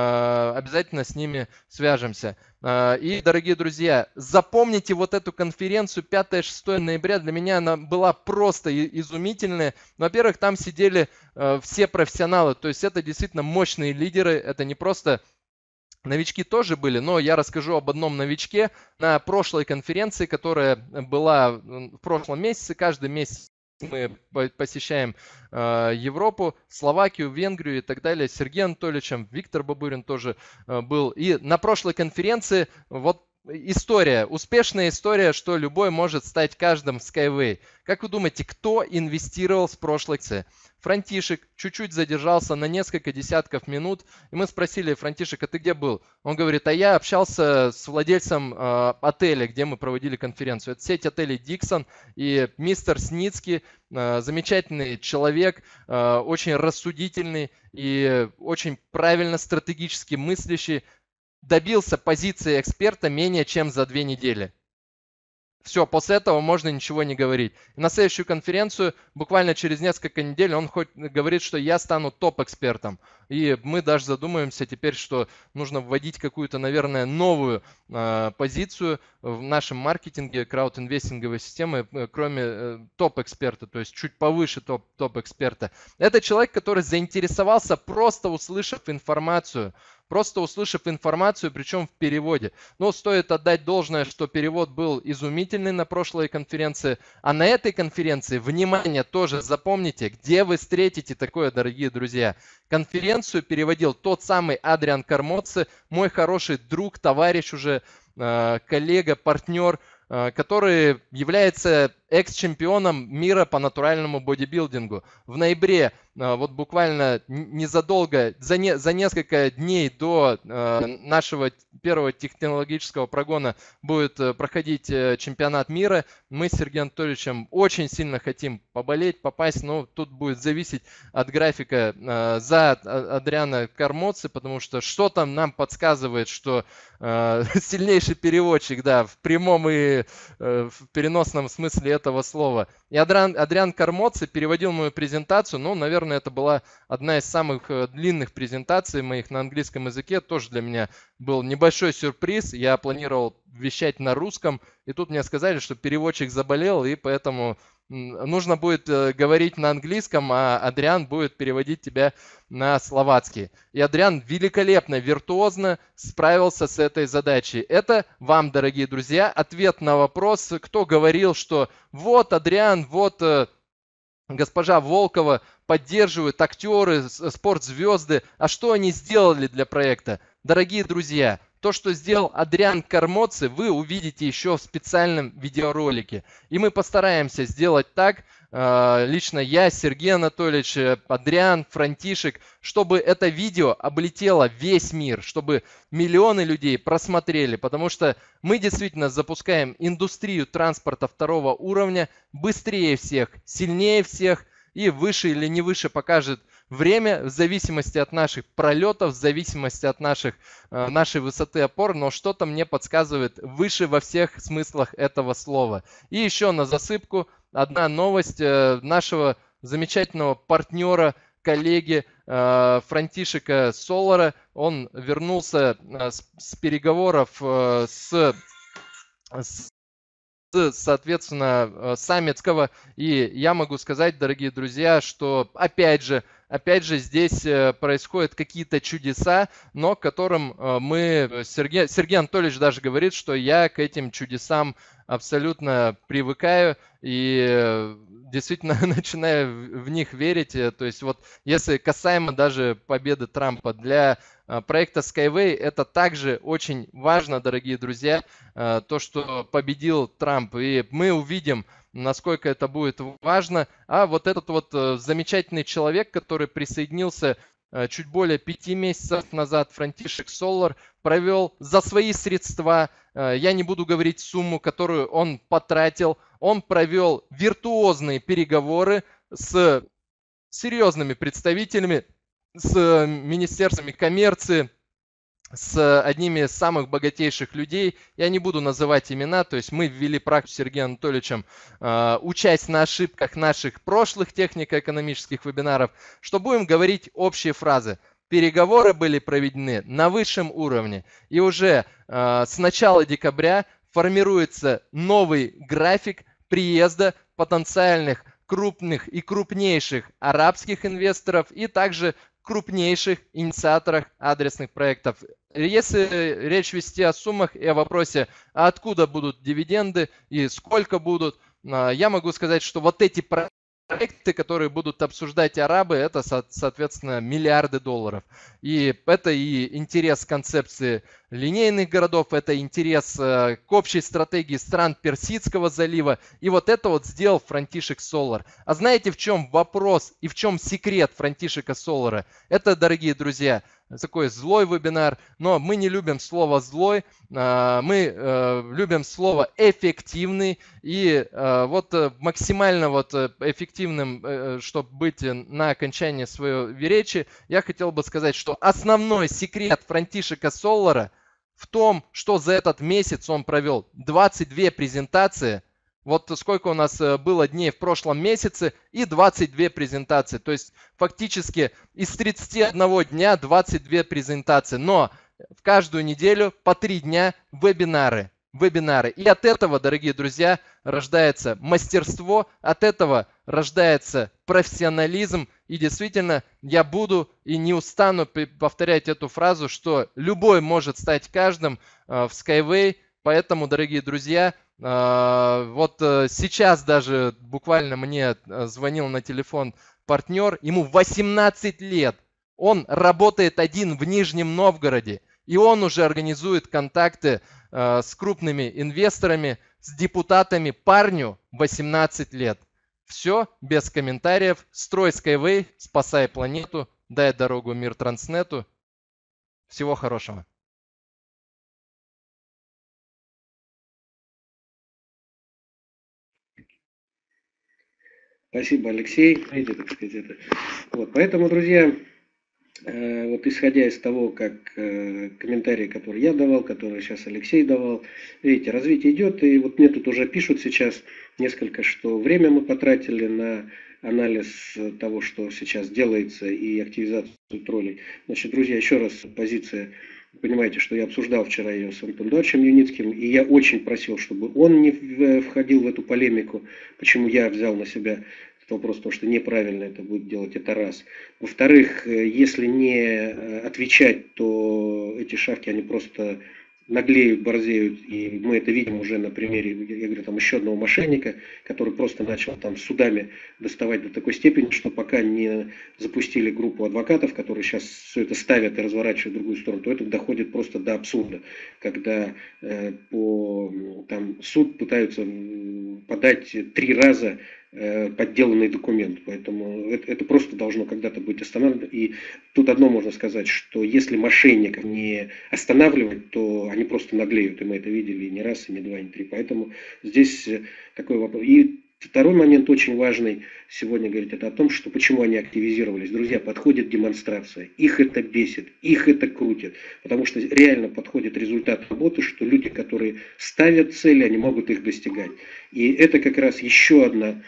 [SPEAKER 6] э, обязательно с ними свяжемся. Э, и, дорогие друзья, запомните вот эту конференцию пятое-шестое ноября. Для меня она была просто изумительная. Во-первых, там сидели э, все профессионалы, то есть это действительно мощные лидеры, это не просто... Новички тоже были, но я расскажу об одном новичке. На прошлой конференции, которая была в прошлом месяце, каждый месяц мы посещаем э, Европу, Словакию, Венгрию и так далее. С Сергеем Анатольевичем, Виктор Бабурин тоже э, был. И на прошлой конференции вот история, успешная история, что любой может стать каждым в Skyway. Как вы думаете, кто инвестировал с прошлой акции? Франтишек чуть-чуть задержался на несколько десятков минут, и мы спросили: Франтишек, а ты где был? Он говорит: а я общался с владельцем э, отеля, где мы проводили конференцию. Это сеть отелей Dixon, и мистер Сницкий, э, замечательный человек, э, очень рассудительный и очень правильно стратегически мыслящий, добился позиции эксперта менее чем за две недели. Все, после этого можно ничего не говорить. И на следующую конференцию, буквально через несколько недель, он хоть говорит, что я стану топ-экспертом. И мы даже задумаемся теперь, что нужно вводить какую-то, наверное, новую э, позицию в нашем маркетинге краудинвестинговой системы, э, кроме э, топ-эксперта, то есть чуть повыше топ, топ-эксперта. Это человек, который заинтересовался, просто услышав информацию. Просто услышав информацию, причем в переводе. Но стоит отдать должное, что перевод был изумительный на прошлой конференции. А на этой конференции, внимание, тоже запомните, где вы встретите такое, дорогие друзья. Конференцию переводил тот самый Адриан Кармоцци, мой хороший друг, товарищ уже, коллега, партнер, который является экс-чемпионом мира по натуральному бодибилдингу. В ноябре вот буквально незадолго, за, не, за несколько дней до нашего первого технологического прогона будет проходить чемпионат мира. Мы с Сергеем Анатольевичем очень сильно хотим поболеть, попасть, но тут будет зависеть от графика за Адриано Кармоци, потому что что-то нам подсказывает, что сильнейший переводчик, да, в прямом и в переносном смысле этого слова. И Адриан, Адриан Кармоци переводил мою презентацию, ну, наверное, это была одна из самых длинных презентаций моих на английском языке, тоже для меня был небольшой сюрприз. Я планировал вещать на русском, и тут мне сказали, что переводчик заболел, и поэтому нужно будет говорить на английском, а Адриан будет переводить тебя на словацкий. И Адриан великолепно, виртуозно справился с этой задачей. Это вам, дорогие друзья, ответ на вопрос, кто говорил, что вот Адриан, вот госпожа Волкова поддерживают актеры, спортзвезды. А что они сделали для проекта? Дорогие друзья, то, что сделал Адриан Кармоци, вы увидите еще в специальном видеоролике. И мы постараемся сделать так, лично я, Сергей Анатольевич, Адриан, Франтишек, чтобы это видео облетело весь мир, чтобы миллионы людей просмотрели, потому что мы действительно запускаем индустрию транспорта второго уровня быстрее всех, сильнее всех, и выше или не выше покажет время в зависимости от наших пролетов, в зависимости от наших, нашей высоты опор, но что-то мне подсказывает выше во всех смыслах этого слова. И еще на засыпку одна новость нашего замечательного партнера, коллеги Франтишека Солара. Он вернулся с переговоров с... с соответственно, саммитского. И я могу сказать, дорогие друзья, что опять же, опять же здесь происходят какие-то чудеса, но к которым мы, Сергей, Сергей Анатольевич даже говорит, что я к этим чудесам абсолютно привыкаю и действительно начинаю в них верить. То есть вот если касаемо даже победы Трампа, для проекта Skyway это также очень важно, дорогие друзья, то, что победил Трамп. И мы увидим, насколько это будет важно. А вот этот вот замечательный человек, который присоединился чуть более пяти месяцев назад, Франтишек Солар, провел за свои средства, я не буду говорить сумму, которую он потратил, он провел виртуозные переговоры с серьезными представителями, с министерствами коммерции, с одними из самых богатейших людей. Я не буду называть имена, то есть мы ввели практику с Сергеем Анатольевичем, э, учась на ошибках наших прошлых технико-экономических вебинаров, что будем говорить общие фразы. Переговоры были проведены на высшем уровне, и уже э, с начала декабря формируется новый график приезда потенциальных крупных и крупнейших арабских инвесторов и также крупнейших инициаторах адресных проектов. Если речь вести о суммах и о вопросе, а откуда будут дивиденды и сколько будут, я могу сказать, что вот эти проекты, которые будут обсуждать арабы, это, соответственно, миллиарды долларов. И это и интерес концепции линейных городов, это интерес к общей стратегии стран Персидского залива. И вот это вот сделал Франтишек Солар. А знаете, в чем вопрос и в чем секрет Франтишека Солара? Это, дорогие друзья, такой злой вебинар, но мы не любим слово «злой», мы любим слово «эффективный». И вот максимально вот эффективным, чтобы быть на окончании своей речи, я хотел бы сказать, что основной секрет Франтишека Солара в том, что за этот месяц он провел двадцать две презентации. Вот сколько у нас было дней в прошлом месяце и двадцать две презентации. То есть фактически из тридцати одного дня двадцать две презентации. Но в каждую неделю по три дня вебинары. Вебинары. И от этого, дорогие друзья, рождается мастерство, от этого рождается профессионализм. И действительно, я буду и не устану повторять эту фразу, что любой может стать каждым в Skyway. Поэтому, дорогие друзья, вот сейчас даже буквально мне звонил на телефон партнер, ему восемнадцать лет, он работает один в Нижнем Новгороде, и он уже организует контакты с крупными инвесторами, с депутатами. Парню восемнадцать лет. Все без комментариев. Строй Skyway, спасай планету, дай дорогу мир Транснету. Всего хорошего.
[SPEAKER 5] Спасибо, Алексей. Видите, так сказать, это. Вот, поэтому, друзья, э, вот исходя из того, как э, комментарии, которые я давал, которые сейчас Алексей давал, видите, развитие идет, и вот мне тут уже пишут сейчас несколько, что время мы потратили на анализ того, что сейчас делается, и активизацию троллей. Значит, друзья, еще раз позиция. Понимаете, что я обсуждал вчера ее с Антоном Эдуардовичем Юницким, и я очень просил, чтобы он не входил в эту полемику, почему я взял на себя этот вопрос, потому что неправильно это будет делать, это раз. Во-вторых, если не отвечать, то эти шавки, они просто наглеют, борзеют, и мы это видим уже на примере, я говорю, там еще одного мошенника, который просто начал там судами доставать до такой степени, что пока не запустили группу адвокатов, которые сейчас все это ставят и разворачивают в другую сторону, то это доходит просто до абсурда, когда э, по там, суд пытаются подать три раза подделанный документ. Поэтому это, это просто должно когда-то быть остановлено. И тут одно можно сказать, что если мошенников не останавливать, то они просто наглеют. И мы это видели не раз, и не два, и не три. Поэтому здесь такой вопрос. И второй момент очень важный сегодня говорить, это о том, что почему они активизировались. Друзья, подходит демонстрация. Их это бесит, их это крутит. Потому что реально подходит результат работы, что люди, которые ставят цели, они могут их достигать. И это как раз еще одна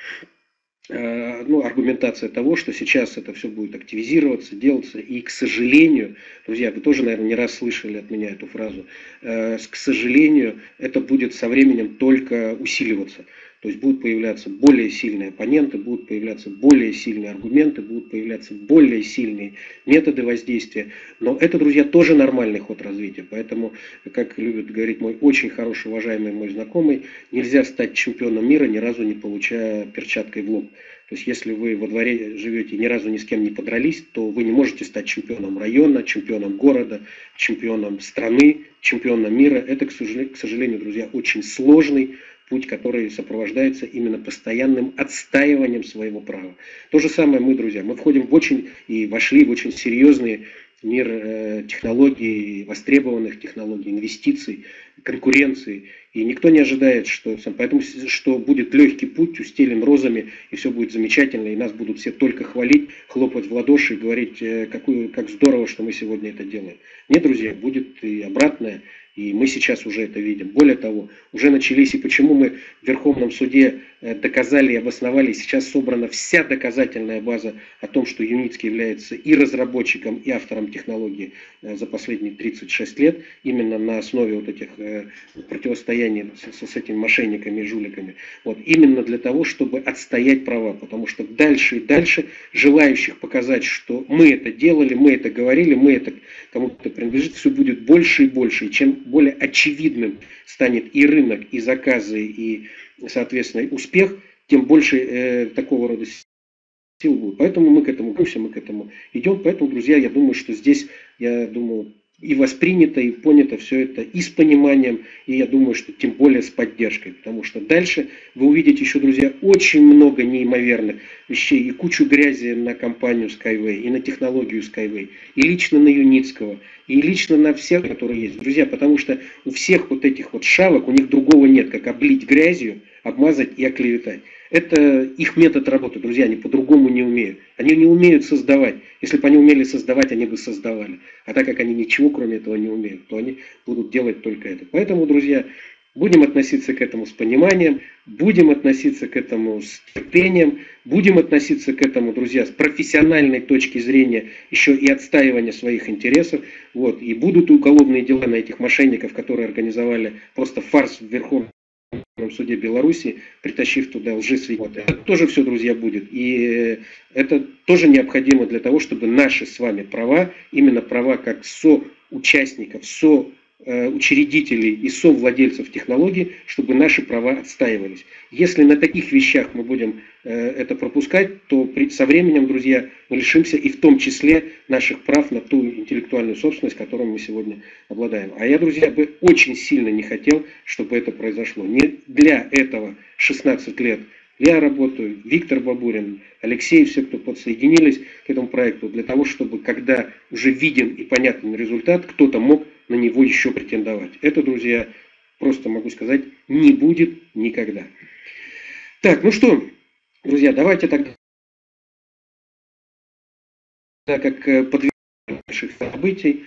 [SPEAKER 5] э, ну, аргументация того, что сейчас это все будет активизироваться, делаться. И, к сожалению, друзья, вы тоже, наверное, не раз слышали от меня эту фразу, э, к сожалению, это будет со временем только усиливаться. То есть будут появляться более сильные оппоненты, будут появляться более сильные аргументы, будут появляться более сильные методы воздействия. Но это, друзья, тоже нормальный ход развития. Поэтому, как любит говорить мой очень хороший, уважаемый мой знакомый, нельзя стать чемпионом мира, ни разу не получая перчаткой в лоб. То есть, если вы во дворе живете и ни разу ни с кем не подрались, то вы не можете стать чемпионом района, чемпионом города, чемпионом страны, чемпионом мира. Это, к сожалению, к сожалению, друзья, очень сложный путь, который сопровождается именно постоянным отстаиванием своего права. То же самое мы, друзья, мы входим в очень и вошли в очень серьезный мир э, технологий, востребованных технологий, инвестиций, конкуренции. И никто не ожидает, что, поэтому, что будет легкий путь, устелен розами, и все будет замечательно, и нас будут все только хвалить, хлопать в ладоши и говорить, э, какую, как здорово, что мы сегодня это делаем. Нет, друзья, будет и обратное. И мы сейчас уже это видим. Более того, уже начались, и почему мы в Верховном суде доказали и обосновали, сейчас собрана вся доказательная база о том, что Юницкий является и разработчиком, и автором технологии за последние тридцать шесть лет, именно на основе вот этих противостояний с, с этими мошенниками и жуликами. Вот, именно для того, чтобы отстоять права, потому что дальше и дальше желающих показать, что мы это делали, мы это говорили, мы это кому-то принадлежит, все будет больше и больше. И чем более очевидным станет и рынок, и заказы, и, соответственно, успех, тем больше э, такого рода сил будет. Поэтому мы к этому готовимся, мы к этому идем. Поэтому, друзья, я думаю, что здесь, я думаю, и воспринято, и понято все это и с пониманием, и я думаю, что тем более с поддержкой. Потому что дальше вы увидите еще, друзья, очень много неимоверных вещей и кучу грязи на компанию Skyway, и на технологию Skyway, и лично на Юницкого, и лично на всех, которые есть. Друзья, потому что у всех вот этих вот шавок, у них другого нет, как облить грязью, обмазать и оклеветать. Это их метод работы, друзья, они по-другому не умеют. Они не умеют создавать. Если бы они умели создавать, они бы создавали. А так как они ничего кроме этого не умеют, то они будут делать только это. Поэтому, друзья, будем относиться к этому с пониманием, будем относиться к этому с терпением, будем относиться к этому, друзья, с профессиональной точки зрения, еще и отстаивания своих интересов. Вот. И будут уголовные дела на этих мошенников, которые организовали просто фарс в Верховном суде Беларуси, притащив туда лжесвидетелей. Это тоже все, друзья, будет. И это тоже необходимо для того, чтобы наши с вами права, именно права как соучастников, со учредителей и совладельцев технологий, чтобы наши права отстаивались. Если на таких вещах мы будем это пропускать, то со временем, друзья, мы лишимся и в том числе наших прав на ту интеллектуальную собственность, которой мы сегодня обладаем. А я, друзья, бы очень сильно не хотел, чтобы это произошло. Не для этого шестнадцать лет Я работаю, Виктор Бабурин, Алексей, все, кто подсоединились к этому проекту, для того, чтобы, когда уже виден и понятен результат, кто-то мог на него еще претендовать. Это, друзья, просто могу сказать, не будет никогда. Так, ну что, друзья, давайте тогда, как подведение наших событий,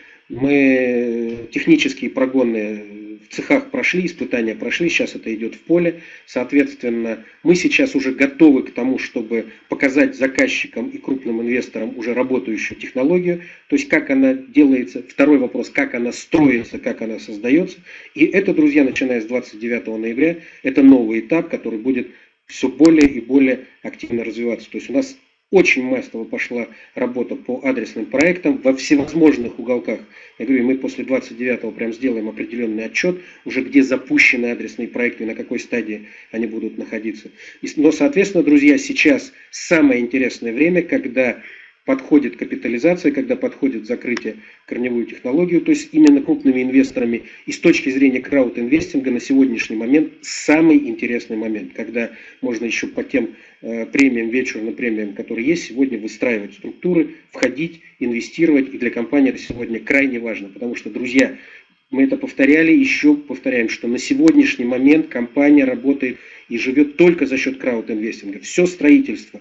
[SPEAKER 5] мы технические прогоны в цехах прошли, испытания прошли, сейчас это идет в поле. Соответственно, мы сейчас уже готовы к тому, чтобы показать заказчикам и крупным инвесторам уже работающую технологию. То есть, как она делается. Второй вопрос, как она строится, как она создается. И это, друзья, начиная с двадцать девятого ноября, это новый этап, который будет все более и более активно развиваться. То есть, у нас очень массово пошла работа по адресным проектам во всевозможных уголках. Я говорю, мы после двадцать девятого прям сделаем определенный отчет, уже где запущены адресные проекты, на какой стадии они будут находиться. Но, соответственно, друзья, сейчас самое интересное время, когда подходит капитализация, когда подходит закрытие корневую технологию, то есть именно крупными инвесторами. И с точки зрения краудинвестинга на сегодняшний момент самый интересный момент, когда можно еще по тем э, премиям, вечерным премиям, которые есть, сегодня выстраивать структуры, входить, инвестировать. И для компании это сегодня крайне важно, потому что, друзья, мы это повторяли, еще повторяем, что на сегодняшний момент компания работает и живет только за счет краудинвестинга. Все строительство,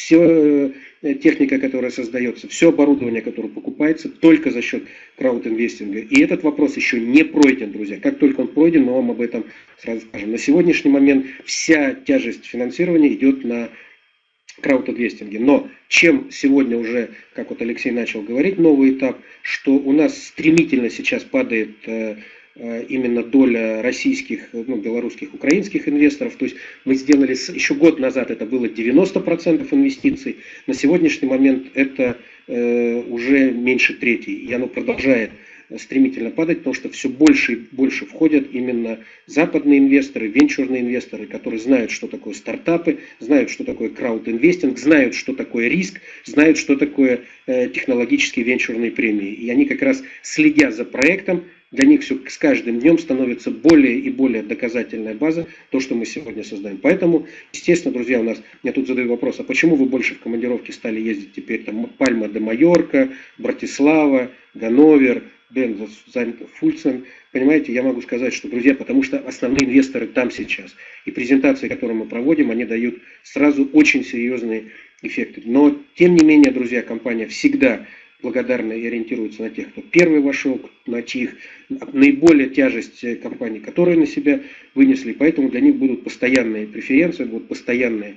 [SPEAKER 5] все техника, которая создается, все оборудование, которое покупается, только за счет краудинвестинга. И этот вопрос еще не пройден, друзья. Как только он пройден, мы вам об этом сразу скажем. На сегодняшний момент вся тяжесть финансирования идет на краудинвестинге. Но чем сегодня уже, как вот Алексей начал говорить, новый этап, что у нас стремительно сейчас падает э, э, именно доля российских, ну, белорусских, украинских инвесторов. То есть мы сделали, еще год назад это было девяносто процентов инвестиций, на сегодняшний момент это э, уже меньше трети. И оно продолжает стремительно падать, потому что все больше и больше входят именно западные инвесторы, венчурные инвесторы, которые знают, что такое стартапы, знают, что такое краудинвестинг, знают, что такое риск, знают, что такое э, технологические венчурные премии. И они как раз, следя за проектом, для них все с каждым днем становится более и более доказательная база, то, что мы сегодня создаем. Поэтому, естественно, друзья, у нас, мне тут задают вопрос, а почему вы больше в командировке стали ездить теперь, там, Пальма де Майорка, Братислава, Ганновер, Бен, Фульцен, понимаете, я могу сказать, что, друзья, потому что основные инвесторы там сейчас. И презентации, которые мы проводим, они дают сразу очень серьезные эффекты. Но, тем не менее, друзья, компания всегда благодарна и ориентируется на тех, кто первый вошел, на чьих наиболее тяжесть компаний, которые на себя вынесли. Поэтому для них будут постоянные преференции, будут постоянные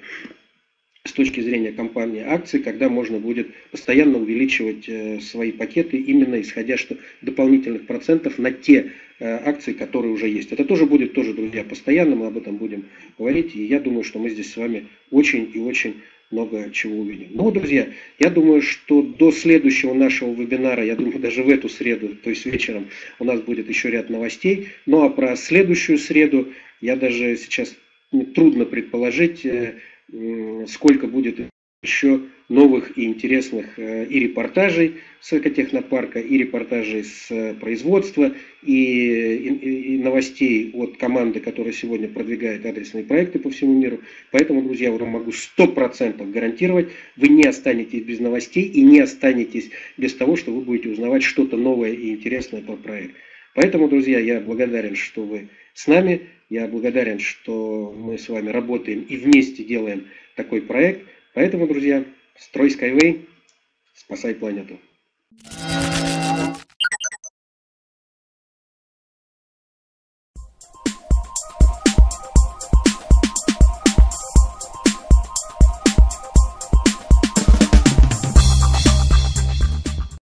[SPEAKER 5] с точки зрения компании акции, когда можно будет постоянно увеличивать э, свои пакеты, именно исходя что дополнительных процентов на те э, акции, которые уже есть. Это тоже будет, тоже, друзья, постоянно, мы об этом будем говорить, и я думаю, что мы здесь с вами очень и очень много чего увидим. Ну, друзья, я думаю, что до следующего нашего вебинара, я думаю, даже в эту среду, то есть вечером, у нас будет еще ряд новостей. Ну, а про следующую среду я даже сейчас трудно предположить, э, сколько будет еще новых и интересных и репортажей с экотехнопарка, и репортажей с производства, и, и, и новостей от команды, которая сегодня продвигает адресные проекты по всему миру. Поэтому, друзья, я вам могу сто процентов гарантировать, вы не останетесь без новостей и не останетесь без того, что вы будете узнавать что-то новое и интересное про проект. Поэтому, друзья, я благодарен, что вы с нами. Я благодарен, что мы с вами работаем и вместе делаем такой проект. Поэтому, друзья, строй Skyway, спасай планету.